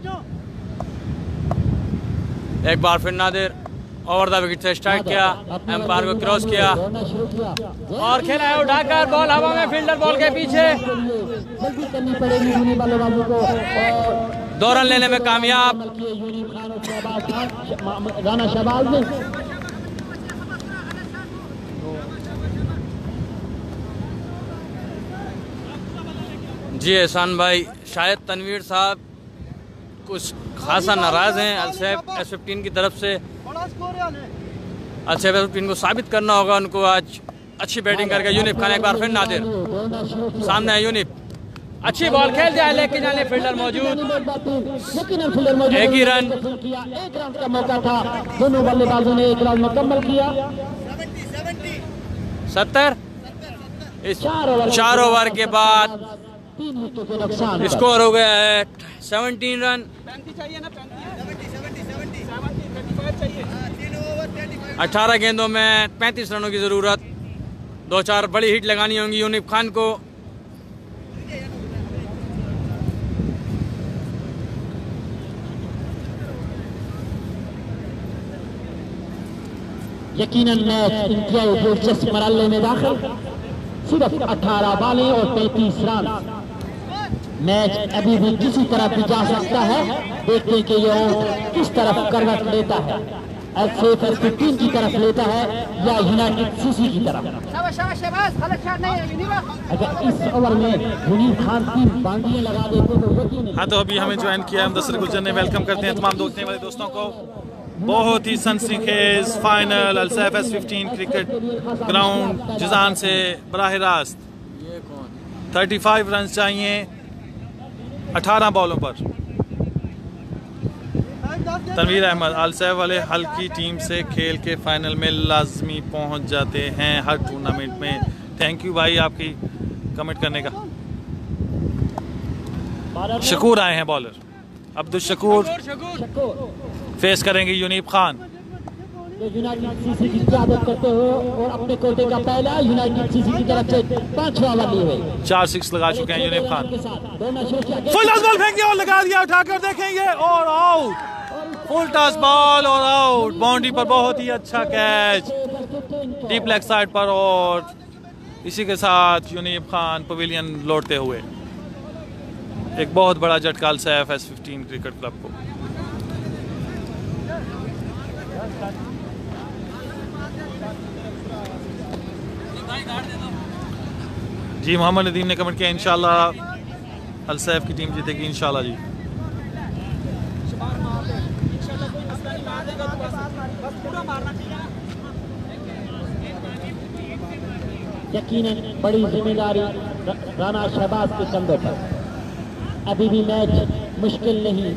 एक बार फिर नादिर ओवर द विकेट से स्टार्ट किया, एम्पायर को क्रॉस किया और खेला है उठाकर, बॉल हवा में, फील्डर बॉल के पीछे। दो रन लेने में कामयाब। राना शाहबाज ने जी एहसान भाई, शायद तनवीर साहब कुछ खासा नाराज हैं अलसेफ एस फिफ्टीन की तरफ से। अलसेफ एस फिफ्टीन को साबित करना होगा उनको आज अच्छी बैटिंग करके। यूनिप खान एक बार फिर नादिर सामने है, यूनिप अच्छी बॉल खेल दिया, लेकिन जाने फील्डर मौजूद, एक ही रन। एक रन का मौका था, दोनों बल्लेबाजों ने एक रन मुकम्मल किया। सत्तर। इस चार ओवर के बाद स्कोर हो गया है सेवनटीन रन। अठारह गेंदों में पैंतीस रनों की जरूरत। दो चार बड़ी हिट लगानी होंगी यूनिब खान को। यकीनन मैच इंतहाई दिलचस्प मरहले में दाखिल। सिर्फ अठारह बालें और पैंतीस रन। मैच अभी भी किसी तरफ भी जा सकता है। देखते हैं कि ये ओवर किस तरफ करवट लेता है, एफ फिफ्टीन की तरफ लेता है या यूनाइटेड सीसी की तरफ। अगर इस ओवर में यूनिब खान तीन बाउंड्रियां लगा देते तो यकीन। हाँ, तो अभी हमें ज्वाइन किया है मुदस्सिर गुलशन ने। वेलकम करते हैं तमाम देखने वाले दोस्तों को। बहुत ही सनसनीखेज final Al Saif S fifteen cricket ground Jizan से बराह रास्त पैंतीस रन चाहिए अठारह बॉलों पर। तनवीर अहमद अल्सैफ वाले हल की टीम से खेल के फाइनल में लाजमी पहुंच जाते हैं हर टूर्नामेंट में। थैंक यू भाई आपकी कमेंट करने का। शकूर आए हैं बॉलर। अब्दुल शकूर फेस करेंगे यूनिब खान। यूनाइटेड सीसी की क्यादत करते हुए और अपने कोटे का पहला यूनाइटेड सीसी की तरफ से पांचवा ओवर लिए हुए। चार सिक्स लगा चुके हैं यूनिब खान। फुल टॉस बॉल फेंके और लगा दिया, उठाकर देखेंगे और आउट। फुल टॉस बॉल और आउट। बाउंड्री पर बहुत ही अच्छा कैच डीप लेग साइड पर और इसी के साथ यूनिब खान पवेलियन लौटते हुए। एक बहुत बड़ा झटका Al Saif S fifteen cricket club को। जी मोहम्मद नदीम ने कमेंट किया इंशाल्लाह अल्सैफ की टीम जीतेगी इंशाल्लाह जी। यकीनन बड़ी जिम्मेदारी राना शहबाज के कंधों पर। अभी भी मैच मुश्किल नहीं।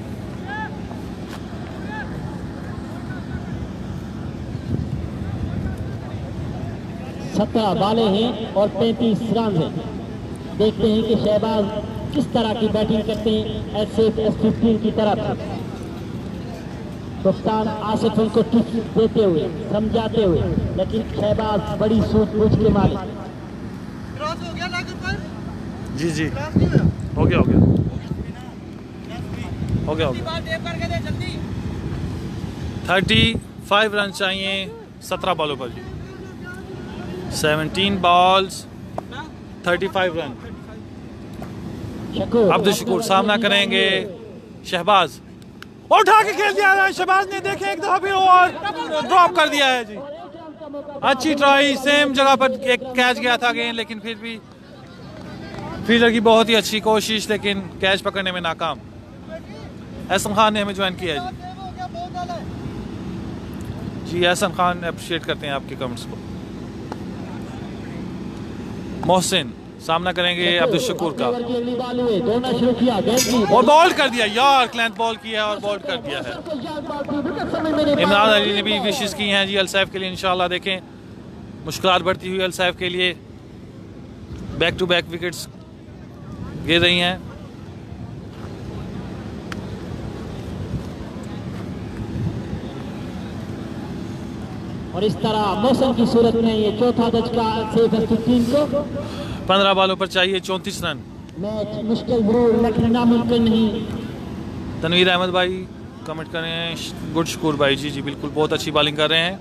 सत्रह बाले हैं और पैंतीस रन हैं। देखते हैं कि शहबाज किस तरह की बैटिंग करते हैं एस फिफ्टीन की तरफ। कप्तान आसिफ उनको टिप्स देते हुए समझाते हुए, लेकिन शहबाज बड़ी सूझबूझ के मालिक। जी जी हो गया हो गया हो गया हो गया। थर्टी फाइव रन चाहिए सत्रह बॉलों पर जी। Seventeen balls thirty five run. Abdul Shakoor सामना करेंगे शहबाज। उठा के खेल दिया है शहबाज ने। देखे एक दफा फिर और ड्रॉप कर दिया है जी। अच्छी ट्राई, सेम जगह पर एक कैच गया था गेंद, लेकिन फिर भी फील्डर की बहुत ही अच्छी कोशिश, लेकिन कैच पकड़ने में नाकाम। एहसन खान ने हमें ज्वाइन किया है जी। जी एहसन खान अप्रिशिएट करते हैं आपके कमेंट्स को। मोहसिन सामना करेंगे अब्दुल शकूर का और बॉल कर दिया यार। क्लैंथ बॉल किया और बॉल कर दिया है। इमरान अली ने भी विशेष की हैं जी अल्सैफ के लिए इंशाल्लाह। देखें मुश्किलात बढ़ती हुई अल्सैफ के लिए। बैक टू बैक विकेट्स गिर रही हैं। और इस तरह मौसम की सूरत में ये चौथा दचका सेफ फिफ्टीन को। पंद्रह बॉलों पर चाहिए चौंतीस रन। मैच मुश्किल जरूर लेकिन नामुमकिन नहीं। तनवीर अहमद भाई कमेंट करें। गुड शकूर भाई जी जी बिल्कुल बहुत अच्छी बॉलिंग कर रहे हैं।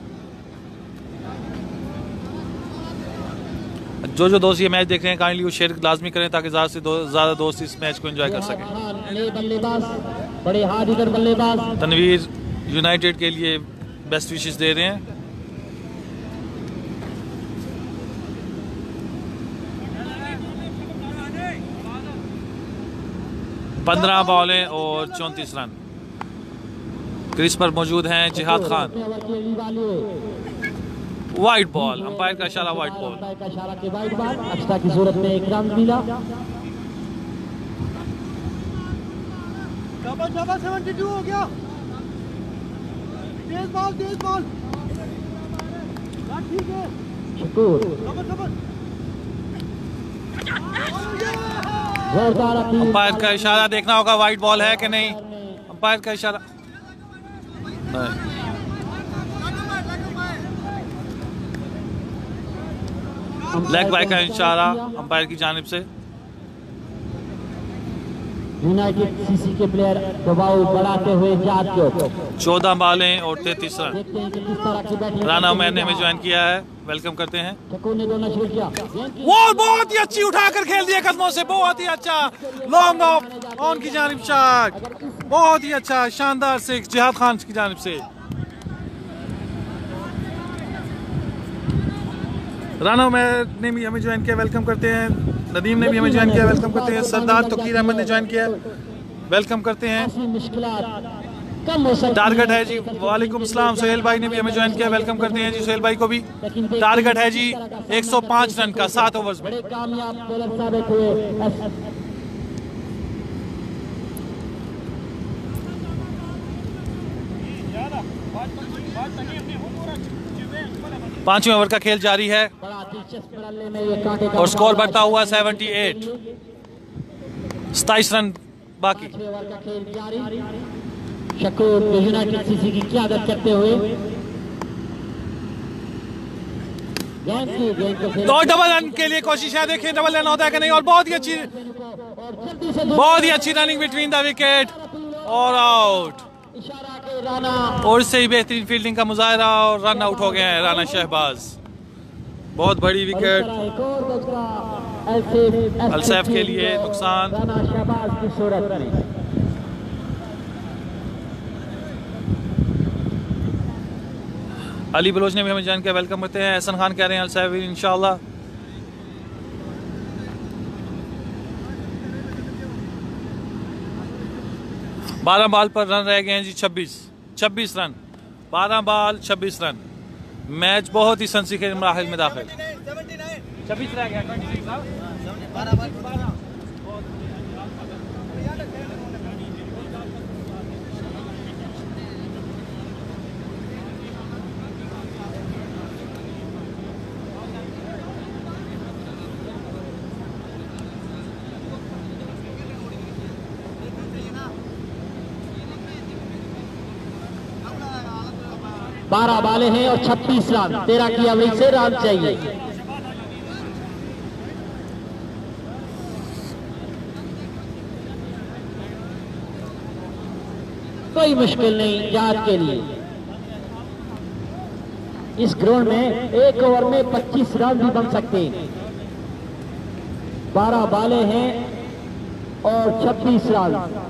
जो जो दोस्त ये मैच देख रहे हैं काइंडली वो शेयर लाजमी करें ताकि ज़्यादा से ज़्यादा दोस्त इस मैच को एंजॉय कर सकें। बल्लेबाज बड़े हार्ड हिटर बल्लेबाज। तनवीर यूनाइटेड के लिए बेस्ट विशेस दे रहे हैं। पंद्रह बॉलें और चौंतीस रन। क्रीज पर मौजूद हैं जिहाद खान। वाइट बॉल, अंपायर का इशारा वाइट बॉल। एक्स्ट्रा की जरूरत में एक रन मिला। डबल डबल सेवेंटी टू हो गया। तेज बॉल तेज बॉल ठीक है। अंपायर का इशारा देखना होगा, वाइट बॉल है कि नहीं। अंपायर का इशारा लेग बाय का इशारा अंपायर की जानिब से। यूनाइटेड सीसी के प्लेयर दबाव बढ़ाते हुए जात के ऊपर। चौदह बालें और तैतीस रन। राना उमैर ने हमें ज्वाइन किया है, वेलकम करते हैं। वो बहुत ही अच्छी उठाकर खेल दिया कदमों से, बहुत ही अच्छा लॉन्ग ऑफ ऑन की जानिब शॉट, बहुत ही अच्छा शानदार सिक्स जिहाद खान की जानिब से। राना उमैर ने भी हमें ज्वाइन किया, वेलकम करते हैं। नदीम ने भी हमें ज्वाइन किया, वेलकम करते हैं। सरदार तकीर अहमद ने ज्वाइन किया, वेलकम करते हैं। टारगेट है जी, वालेकुम सलाम। सोहेल भाई ने भी हमें ज्वाइन किया, वेलकम करते हैं जी सोहेल भाई को भी। टारगेट है जी एक सौ पाँच रन का सात ओवर्स में। पांचवें ओवर का खेल जारी है और स्कोर बढ़ता हुआ अठहत्तर। सताईस रन बाकी। शकूर यूनाइटेड सीसी की क़यादत करते हुए तो डबल रन के लिए कोशिश है, देखिए डबल रन होता है कि नहीं। और बहुत ही अच्छी बहुत ही अच्छी रनिंग बिटवीन द विकेट और आउट, और इससे ही बेहतरीन फील्डिंग का मुजाहरा और रन आउट हो गए हैं राना शहबाज। बहुत बड़ी विकेट अलसैफ के लिए नुकसान। अली बलोच ने भी हमें ज्वाइन किया, वेलकम करते हैं। एहसन खान कह रहे हैं अलसैफ इंशाल्लाह। बारह बॉल पर रन रह गए हैं जी छब्बीस छब्बीस रन। बारह बॉल छब्बीस रन। मैच बहुत ही सनसी के मराहिल में दाखिल। छब्बीस रह गया। बारह बाले हैं और छब्बीस रन। तेरह की एवरेज से रन चाहिए। कोई मुश्किल नहीं जात के लिए। इस ग्राउंड में एक ओवर में पच्चीस रन भी बन सकते हैं। बारह बाले हैं और छब्बीस रन।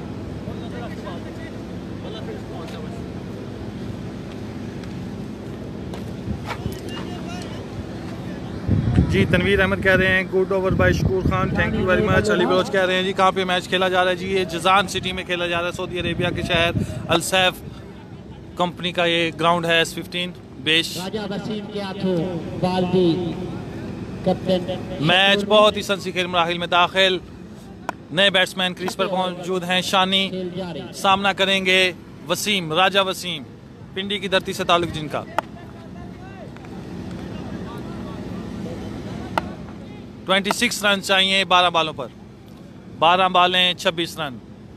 जी तनवीर अहमद कह रहे हैं good over by Shakoor Khan, thank you very much. Ali Baloch कह रहे हैं जी कहाँ पे मैच खेला जा रहा है जी, ये जजान सिटी में खेला जा रहा है, सऊदी अरेबिया के शहर अलसैफ कंपनी का ये ग्राउंड है एस फिफ्टीन बेश। मैच बहुत ही सनसी खेल मराहिल में दाखिल। नए बैट्समैन क्रीज पर मौजूद हैं। शानी सामना करेंगे वसीम, राजा वसीम, पिंडी की धरती से ताल्लुक जिनका। छब्बीस रन चाहिए बारह बालों पर। बारह बालें छब्बीस रन।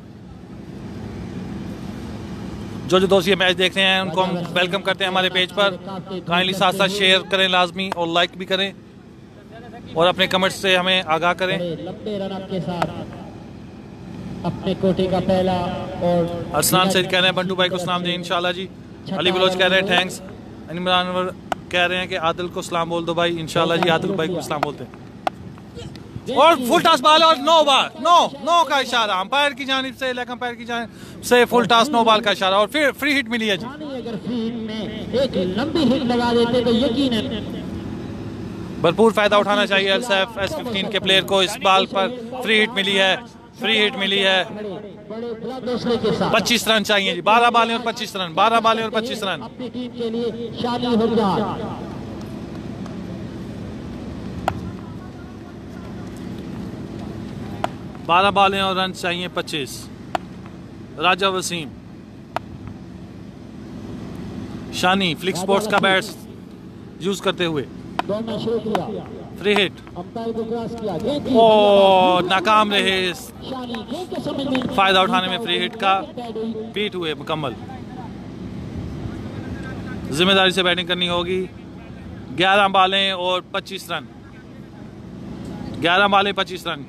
जो जो दोस्त ये मैच देख रहे हैं उनको हम वेलकम करते हैं हमारे पेज पर। काइंडली साथ साथ शेयर करें लाजमी और लाइक भी करें और अपने कमेंट्स से हमें आगाह करें। लंबे रन के साथ अपने कोटे का पहला। और असलान सैद कह रहे हैं बंटू भाई को सलाम दें इंशाल्लाह जी। अली बलोच कह रहे हैं थैंक्स। इमरान कह रहे हैं कि आदिल को सलाम बोल दो भाई इंशाल्लाह जी। आदिल भाई को सलाम बोलते हैं। और फुल टॉस बॉल और नो बॉल, नो नो का इशारा अंपायर की जानिब से, लेग अंपायर की जानिब से फुल टॉस नो बॉल का इशारा और फिर फ्री हिट मिली है जी। अगर फ्री हिट में एक लंबी हिट लगा देते तो यकीनन भरपूर फायदा उठाना चाहिए अलसैफ एस फिफ्टीन के प्लेयर को। इस बॉल पर फ्री हिट मिली है, फ्री हिट मिली है। पच्चीस रन चाहिए जी। बारह बालें और पच्चीस रन। बारह बालें और पच्चीस रन। अपनी टीम के लिए शादी हो जाए। बारह बालें और रन चाहिए पच्चीस। राजा वसीम, शानी फ्लिक स्पोर्ट्स का बैट्स यूज करते हुए दौड़ना शुरू किया, फ्री हिट। अंपायर को क्रॉस किया, गेंद थी, ओ नाकाम रहे इस शानी गेंद के समझ में फायदा उठाने में फ्री हिट का, बीट हुए मुकम्मल। जिम्मेदारी से बैटिंग करनी होगी। ग्यारह बालें और पच्चीस रन, ग्यारह बालें पच्चीस रन।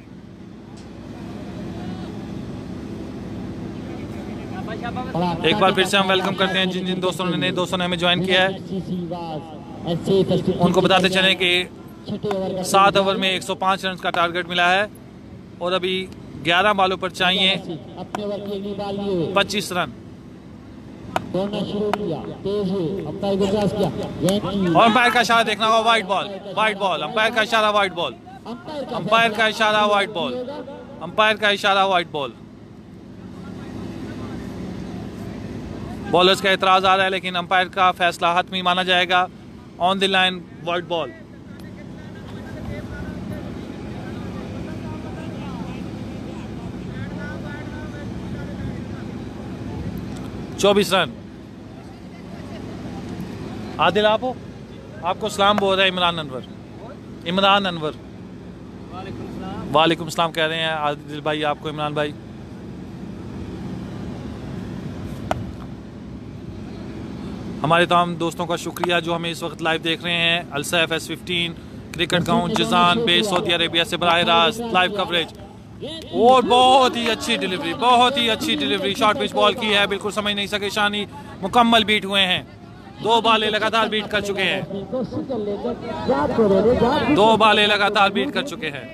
एक बार फिर से हम वेलकम करते हैं जिन जिन दोस्तों ने नए दोस्तों ने हमें ज्वाइन किया है, उनको बताते चलें कि सात ओवर में एक सौ पाँच रन का टारगेट मिला है और अभी ग्यारह बालों पर चाहिए पच्चीस रन। दौड़ना शुरू किया, तेज है, अंपायर को क्रॉस किया, गेंद और अंपायर का इशारा देखना होगा, wide ball, wide ball. Umpire का इशारा वाइड बॉल, अंपायर का इशारा वाइड बॉल, अंपायर का इशारा वाइड बॉल। बॉलर्स का एतराज आ रहा है लेकिन अंपायर का फैसला हतमी माना जाएगा। On the line wide ball. चौबीस रन। आदिल आप हो, आपको सलाम बोल रहे हैं इमरान अनवर, इमरान अनवर। वालेकुम सलाम कह रहे हैं आदिल भाई आपको, इमरान भाई। हमारे तमाम दोस्तों का शुक्रिया जो हमें इस वक्त लाइव देख रहे हैं। Al Saif S fifteen cricket ground Jizan base Saudi Arabia से बराह रास्त लाइव कवरेज। और बहुत ही अच्छी डिलीवरी, बहुत ही अच्छी डिलीवरी शॉर्ट पिच बॉल की है, बिल्कुल समझ नहीं सके शानी, मुकम्मल बीट हुए हैं। दो बालें लगातार बीट कर चुके हैं, दो बालें लगातार बीट कर चुके हैं।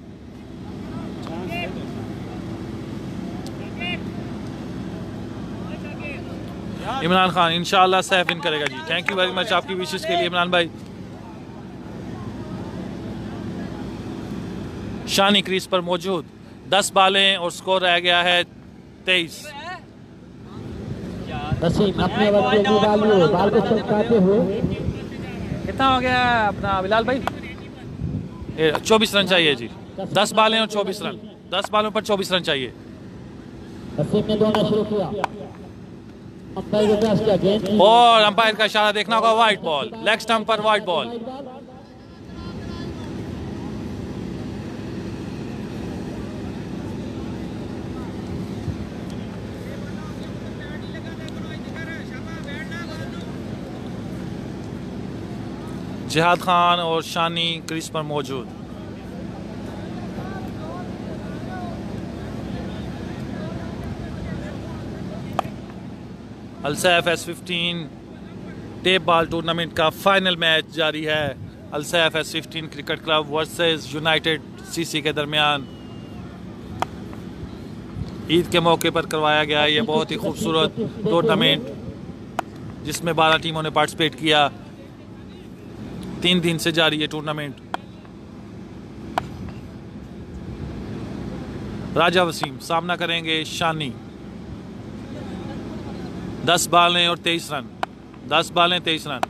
इमरान खान इंशाल्लाह सेफ इन करेगा जी। थैंक यू वेरी मच आपकी विशेष के लिए इमरान भाई। शानी क्रीज पर मौजूद, दस बालें और स्कोर रह गया है तेईस। अपने वक्त बाल को चमकाते हुए कितना हो गया अपना बिलाल भाई? चौबीस रन चाहिए जी। दस बालें और चौबीस रन, दस बालों पर चौबीस रन चाहिए। वसीम ने दौड़ना शुरू किया, अंपायर को क्रॉस किया, गेंद और अंपायर का इशारा देखना होगा, वाइड बॉल, लेग स्टंप पर वाइड बॉल। जिहाद खान और शानी क्रीज पर मौजूद। Al Saif S fifteen tape ball tournament का फाइनल मैच जारी है। Al Saif S fifteen cricket club versus United CC के दरमियान ईद के मौके पर करवाया गया ये बहुत ही खूबसूरत टूर्नामेंट, जिसमें बारह टीमों ने पार्टिसिपेट किया। तीन दिन से जारी ये टूर्नामेंट। राजा वसीम सामना करेंगे शानी। दस बालें और तेईस रन, दस बालें तेईस रन।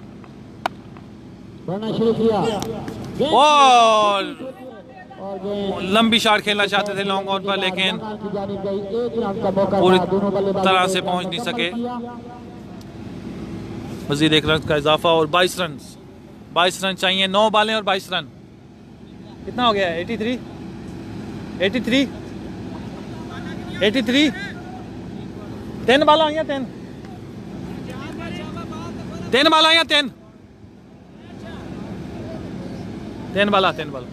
शुरू किया और लंबी शॉट खेलना चाहते थे लॉन्ग ऑन पर, लेकिन पूरी तरह से पहुंच नहीं सके। मजीद एक रन का इजाफा और बाईस रन, बाईस रन चाहिए। नौ बालें और बाईस रन। कितना हो गया? Eighty three, eighty three, eighty three. तीन बाला आई तीन, तीन बाला आई तीन, तीन बाला, तीन बाला।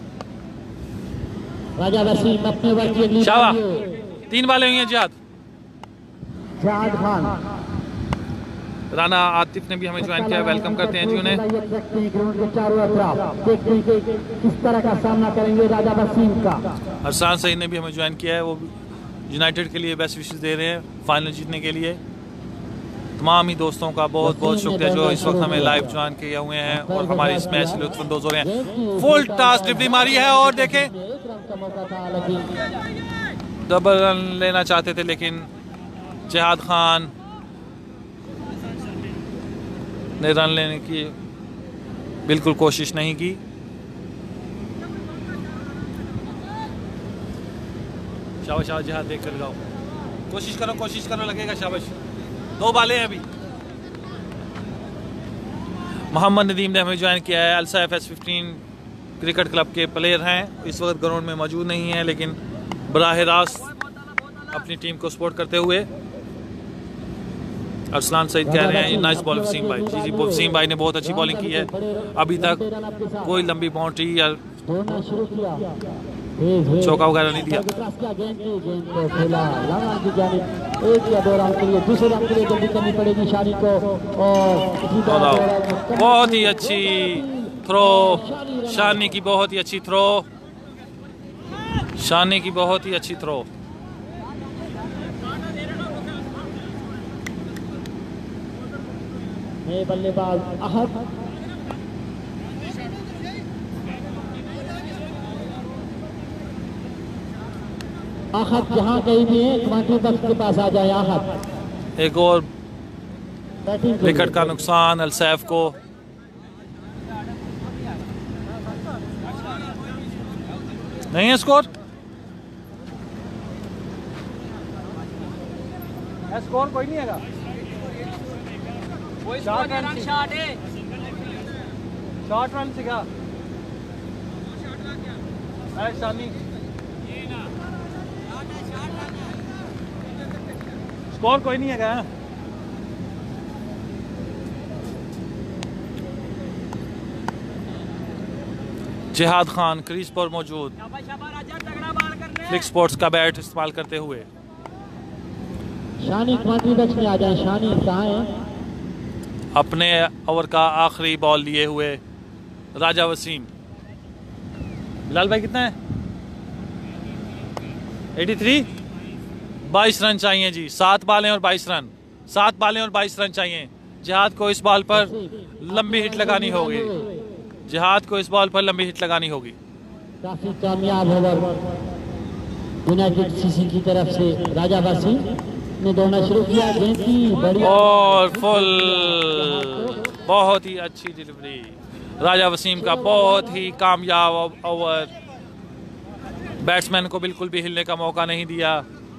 राजा वसीम अपने वर्ग की अगली शाबाश, तीन बालें हुई हैं जिहाद। जिहाद खान, राना आतिफ ने भी हमें ज्वाइन किया, वेलकम करते हैं जी उन्हें। ग्राउंड के चारों तरफ देखते हैं कि किस तरह का सामना करेंगे राजा वसीम का। अरसान सईद ने भी हमें ज्वाइन किया है, वो यूनाइटेड के लिए बेस्ट विशेस दे रहे हैं फाइनल जीतने के लिए। तमाम ही दोस्तों का बहुत बहुत शुक्रिया जो इस वक्त हमें लाइव ज्वाइन किए हुए हैं और हमारे इस मैच से लुत्फअंदोज हो रहे हैं। फुल टॉस डिलीवरी मारी है और देखें डबल रन लेना चाहते थे लेकिन जिहाद खान ने रन लेने की बिल्कुल कोशिश नहीं की। शाबाश शाबाश जिहाद, देख कर लगाओ, कोशिश करो कोशिश करो, लगेगा। शाबाश, दो बाले हैं अभी। मोहम्मद नदीम ने हमें ज्वाइन किया है। Al Saif S fifteen cricket club के प्लेयर हैं, इस वक्त ग्राउंड में मौजूद नहीं हैं, लेकिन बराह रास्त अपनी टीम को सपोर्ट करते हुए। अरसलान सईद कह रहे हैं नाइस बॉल वसीम भाई। जी जी वसीम भाई ने बहुत अच्छी बॉलिंग की है, अभी तक कोई लंबी बाउंड्री या चौका वगैरह नहीं दिया। बहुत ही अच्छी थ्रो शानी की, बहुत ही अच्छी थ्रो शानी की, बहुत ही अच्छी थ्रो। बल्लेबाज अहद आहत जहां कहीं भी है कमांडरी बख्श के पास आ जाए। आहत एक और विकेट का नुकसान अल्सैफ को। नहीं है स्कोर, स्कोर कोई नहीं है। शॉर्ट रन शॉट है, शॉर्ट रन सिखा शानी। स्कोर कोई नहीं है क्या? जिहाद खान क्रीज पर मौजूद, फ्लिक स्पोर्ट्स का बैट इस्तेमाल करते हुए। शानी कमांडरी बख्श में आ जाए। शानी कहाँ है? अपने ओवर का आखिरी बॉल लिए हुए राजा वसीम। बिलाल भाई कितना है? तिरासी। बाईस रन चाहिए जी, सात बालें और बाईस रन, सात बालें और बाईस रन चाहिए। जिहाद को इस बॉल पर लंबी हिट लगानी होगी, जिहाद को इस बॉल पर लंबी हिट लगानी होगी। काफी कामयाब ओवर यूनाइटेड सीसी की तरफ से राजा वसीम ने दौड़ना शुरू किया। गेंद की बड़ी और फुल, बहुत ही अच्छी डिलीवरी राजा वसीम का, बहुत ही कामयाब ओवर। बैट्समैन को बिल्कुल भी हिलने का मौका नहीं दिया,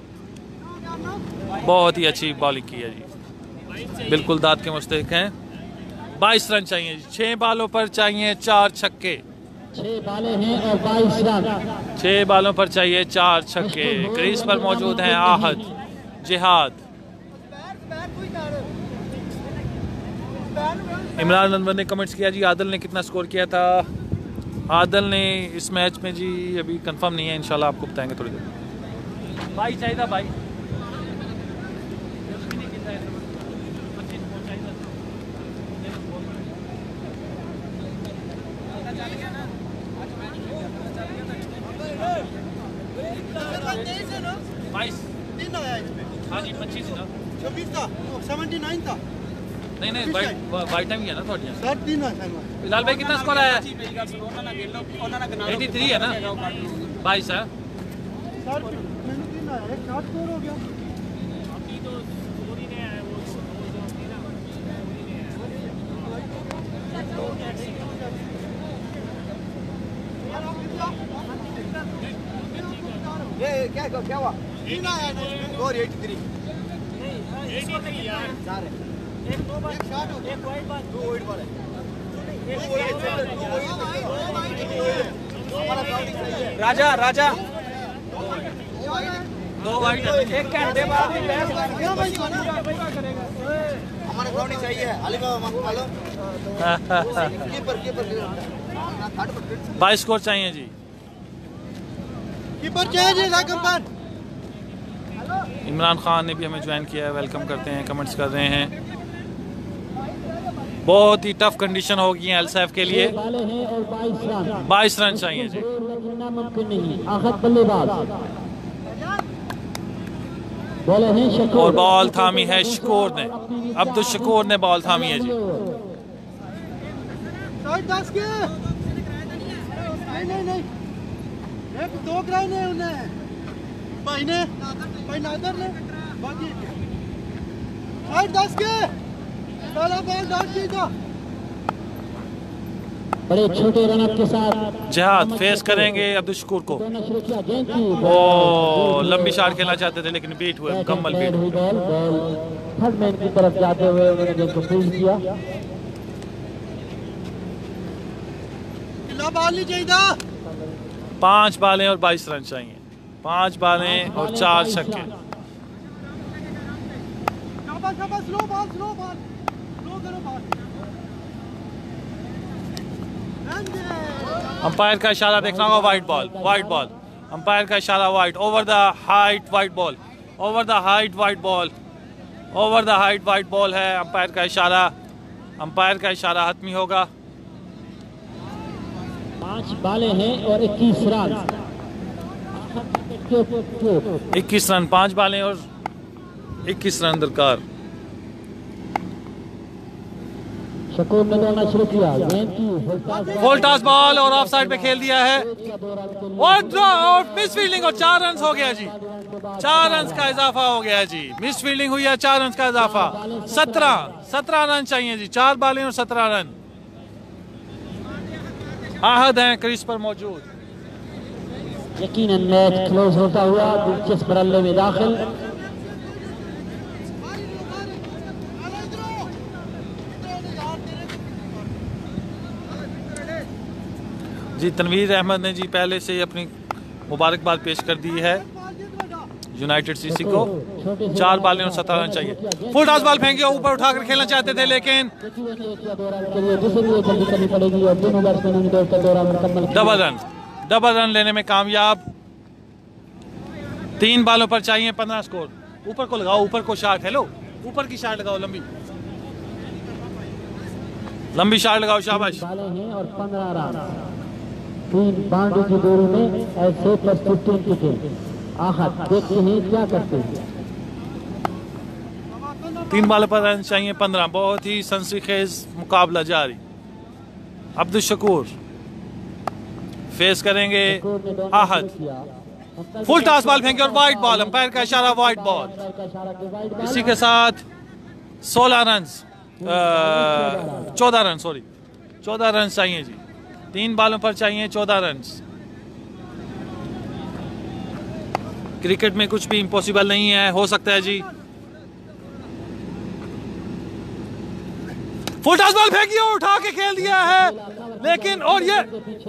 बहुत ही अच्छी बॉलिंग की है जी, बिल्कुल दाद के मुस्तहिक हैं। बाईस रन चाहिए जी, छह बालों पर चाहिए चार छक्के। छह बालें हैं और बाईस रन, छह बालों पर चाहिए चार छक्के। क्रीज पर मौजूद हैं आहद, जिहाद। इमरान अनवर ने कमेंट्स किया जी आदिल ने कितना स्कोर किया था। आदिल ने इस मैच में जी अभी कंफर्म नहीं है, इंशाल्लाह आपको बताएंगे थोड़ी देर। भाई चाहिए था भाई। बाईस तीन आया इसमें। हाँ जी पच्चीस ना, छब्बीस था, सेवेंटी नाइन था। नहीं नहीं बाई टाइम ही है ना थोड़ी। सर तीन है। बिलाल भाई कितना स्कोर आया? तिरासी है ना, बाईस है सर। मैंने तीन आया, एक शॉट स्कोर हो गया। ये क्या क्या हुआ? तीन आया ना इसमें, और तिरासी। चार है, एक दो बार, एक शॉट हो गया, एक वाइड बार, दो वाइड बार है, एक वाइड बार, दो वाइड। हमारा काउंटिंग सही है। राजा राजा दो वाइड, एक घंटे बाद भी बहस कर क्या भाई करेगा। हमारा काउंटिंग सही है। अली बाबा मालूम कीपर कीपर बाईस स्कोर चाहिए जी। कीपर चाहिए राकमपान। इमरान खान ने भी हमें ज्वाइन किया है, वेलकम करते हैं, कमेंट्स कर रहे हैं। बहुत ही टफ कंडीशन होगी है अल्सैफ के लिए। बाईस रन चाहिए जी। और बॉल थामी है शकूर ने, अब्दुल शकूर ने बॉल थामी है जी। नहीं नहीं नहीं, एक दो कराए ने उन्हें भाई ने भाई नादर ने बाकी साइड दस के पहला बॉल डाल दिया। बड़े छोटे रन के साथ जिहाद फेस करेंगे अब्दुल शकूर को। ओ लंबी शॉट खेलना चाहते थे लेकिन बीट हुए, मुकम्मल बीट हुए। थर्ड मैन की तरफ जाते हुए उन्होंने गेंद को फील्ड किया। बाल नहीं चाहिए। पांच बालें और बाईस रन चाहिए। पांच बालें और चार छक्के। शाबाश शाबाश, slow ball slow ball slow करो बॉल। अंपायर का इशारा देखना होगा, wide ball wide ball. Umpire का इशारा wide, over the height wide ball, over the height wide ball, over the height wide ball है। अंपायर का इशारा, अंपायर का इशारा हतमी होगा। पांच बालें हैं और इक्कीस रन। इक्कीस रन, पांच बालें और इक्कीस रन दरकार। शकूर ने दौड़ना शुरू किया, फुल टॉस बॉल और ऑफ साइड पे खेल दिया है और, और मिस फील्डिंग और चार रन हो गया जी। चार रन का इजाफा हो गया जी। मिस फील्डिंग हुई है, चार रन का इजाफा। सत्रह सत्रह रन चाहिए जी। चार बालें और सत्रह रन। आहद हैं क्रीज पर मौजूद। यकीनन मैच क्लोज होता हुआ दिलचस्प मरहले में दाखिल। जी तनवीर अहमद ने जी पहले से ही अपनी मुबारकबाद पेश कर दी है यूनाइटेड सीसी को। चार बालें और सत्रह रन चाहिए। फुल टॉस बॉल फेंकी, ऊपर उठाकर खेलना चाहते थे लेकिन डबल रन, डबल रन लेने में कामयाब। तीन बालों पर चाहिए पंद्रह स्कोर। ऊपर को लगाओ, ऊपर को शॉट। हेलो, ऊपर की शॉट लगाओ, लंबी लंबी शॉट लगाओ, शाबाश। और पंद्रह रन, तीन बाउंड्री की दूरी में ऐसे प्लस फिफ्टीन विकेट। आहत देखते हैं क्या करते हैं। तीन बालों पर रन चाहिए पंद्रह। बहुत ही सनसनीखेज मुकाबला जारी। अब्दुल शकूर फेस करेंगे आहत। फुल टॉस बॉल फेंके और वाइट बॉल। अंपायर का इशारा वाइट बॉल। इसी के साथ सोलह रन, चौदह रन सॉरी चौदह रन चाहिए जी। तीन बालों पर चाहिए चौदह रन। क्रिकेट में कुछ भी इम्पॉसिबल नहीं है, हो सकता है जी। फुल टॉस बॉल फेंकी और उठा के खेल दिया है लेकिन, और ये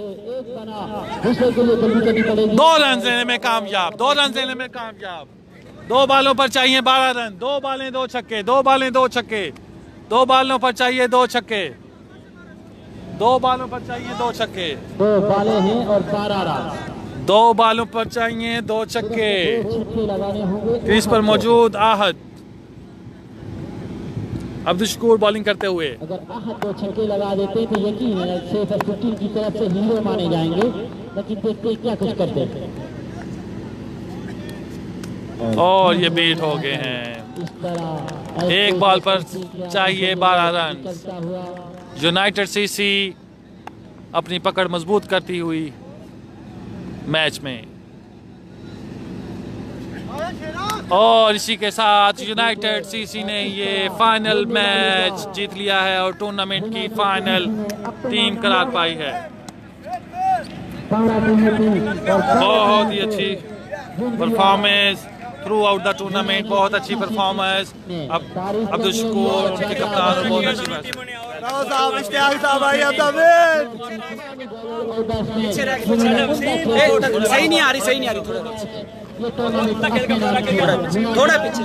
दो रन लेने में कामयाब। दो रन लेने में कामयाब। दो बालों पर चाहिए बारह रन। दो बालें दो छक्के, दो बालें दो छक्के। दो बालों पर चाहिए दो छक्के। दो बालों पर चाहिए दो छक्के। दो बालें हैं और बारह रन। दो बालों पर चाहिए दो छक्के। क्रीज पर मौजूद आहद। अब्दुल शकूर बॉलिंग करते हुए। अगर आहद दो छक्के लगा देते तो यकीन है सेफ फिफ्टीन की तरफ से हीरो माने जाएंगे, लेकिन देखते क्या कुछ करते हैं। और ये बीट हो गए हैं। एक बॉल पर चाहिए बारह रन। यूनाइटेड सीसी अपनी पकड़ मजबूत करती हुई मैच में, और इसी के साथ यूनाइटेड सीसी ने ये फाइनल मैच जीत लिया है और टूर्नामेंट की फाइनल टीम करार पाई है। बहुत ही अच्छी performance throughout the tournament. बहुत अच्छी परफॉर्मेंस। अब अब्दुल शकूर उनके कप्तान बहुत अच्छी मैच। सही नहीं आ रही, सही नहीं आ रही, थोड़ा थोड़ा पीछे।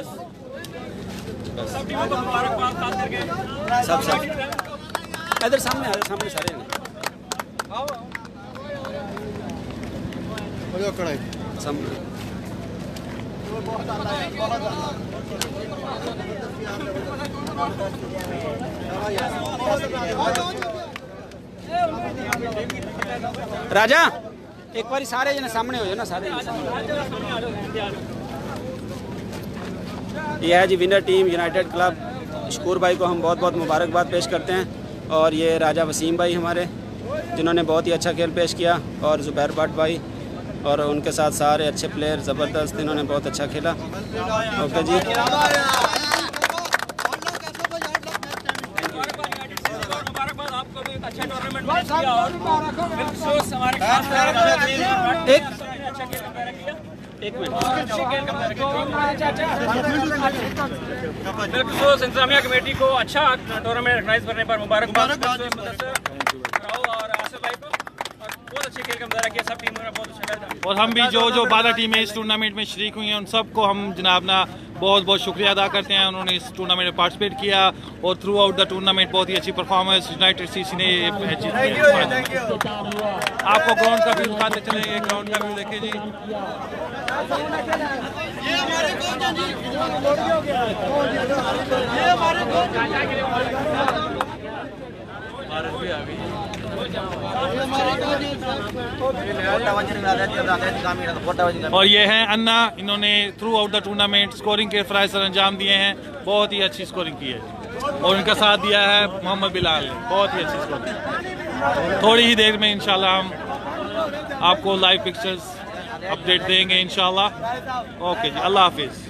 सब सब इधर सामने आ रहे, सामने सारे सामने। राजा एक बार सारे जने सामने हो जाओ ना, सारे ये है जी winner team United club. Shakoor भाई को हम बहुत बहुत मुबारकबाद पेश करते हैं, और ये राजा वसीम भाई हमारे जिन्होंने बहुत ही अच्छा खेल पेश किया, और जुबैर भट्ट भाई और उनके साथ सारे अच्छे प्लेयर ज़बरदस्त, इन्होंने बहुत अच्छा खेला। ओके जी, अच्छा टूर्नामेंट किया और हमारे खास एक एक मिनट इंतजामिया कमेटी को अच्छा टूर्नामेंट ऑर्गेनाइज करने पर मुबारकबाद और आसिफ भाई को। का मुजाहरा किया, सब टीमों ने बहुत अच्छा खेला। और हम भी जो जो बारह टीमें इस टूर्नामेंट में शरीक हुई हैं उन सबको हम जनाब ना बहुत बहुत शुक्रिया अदा करते हैं। उन्होंने इस टूर्नामेंट में पार्टिसिपेट किया और थ्रू आउट द टूर्नामेंट बहुत ही अच्छी परफॉर्मेंस यूनाइटेड सीसी ने जीत लिया। आपको ग्राउंड का व्यू दिखाते चलेंगे, ग्राउंड का व्यू देखिए जी। ये हमारे कोच हैं जी, ये हमारे कोच भारत भी आ गई। और ये हैं अन्ना, इन्होंने throughout the tournament scoring के फराइज अंजाम दिए हैं, बहुत ही अच्छी स्कोरिंग की है। और इनका साथ दिया है मोहम्मद बिलाल ने, बहुत ही अच्छी स्कोरिंग। थोड़ी ही देर में इंशाल्लाह हम आपको लाइव पिक्चर्स अपडेट देंगे इंशाल्लाह। ओके जी, अल्लाह हाफिज़।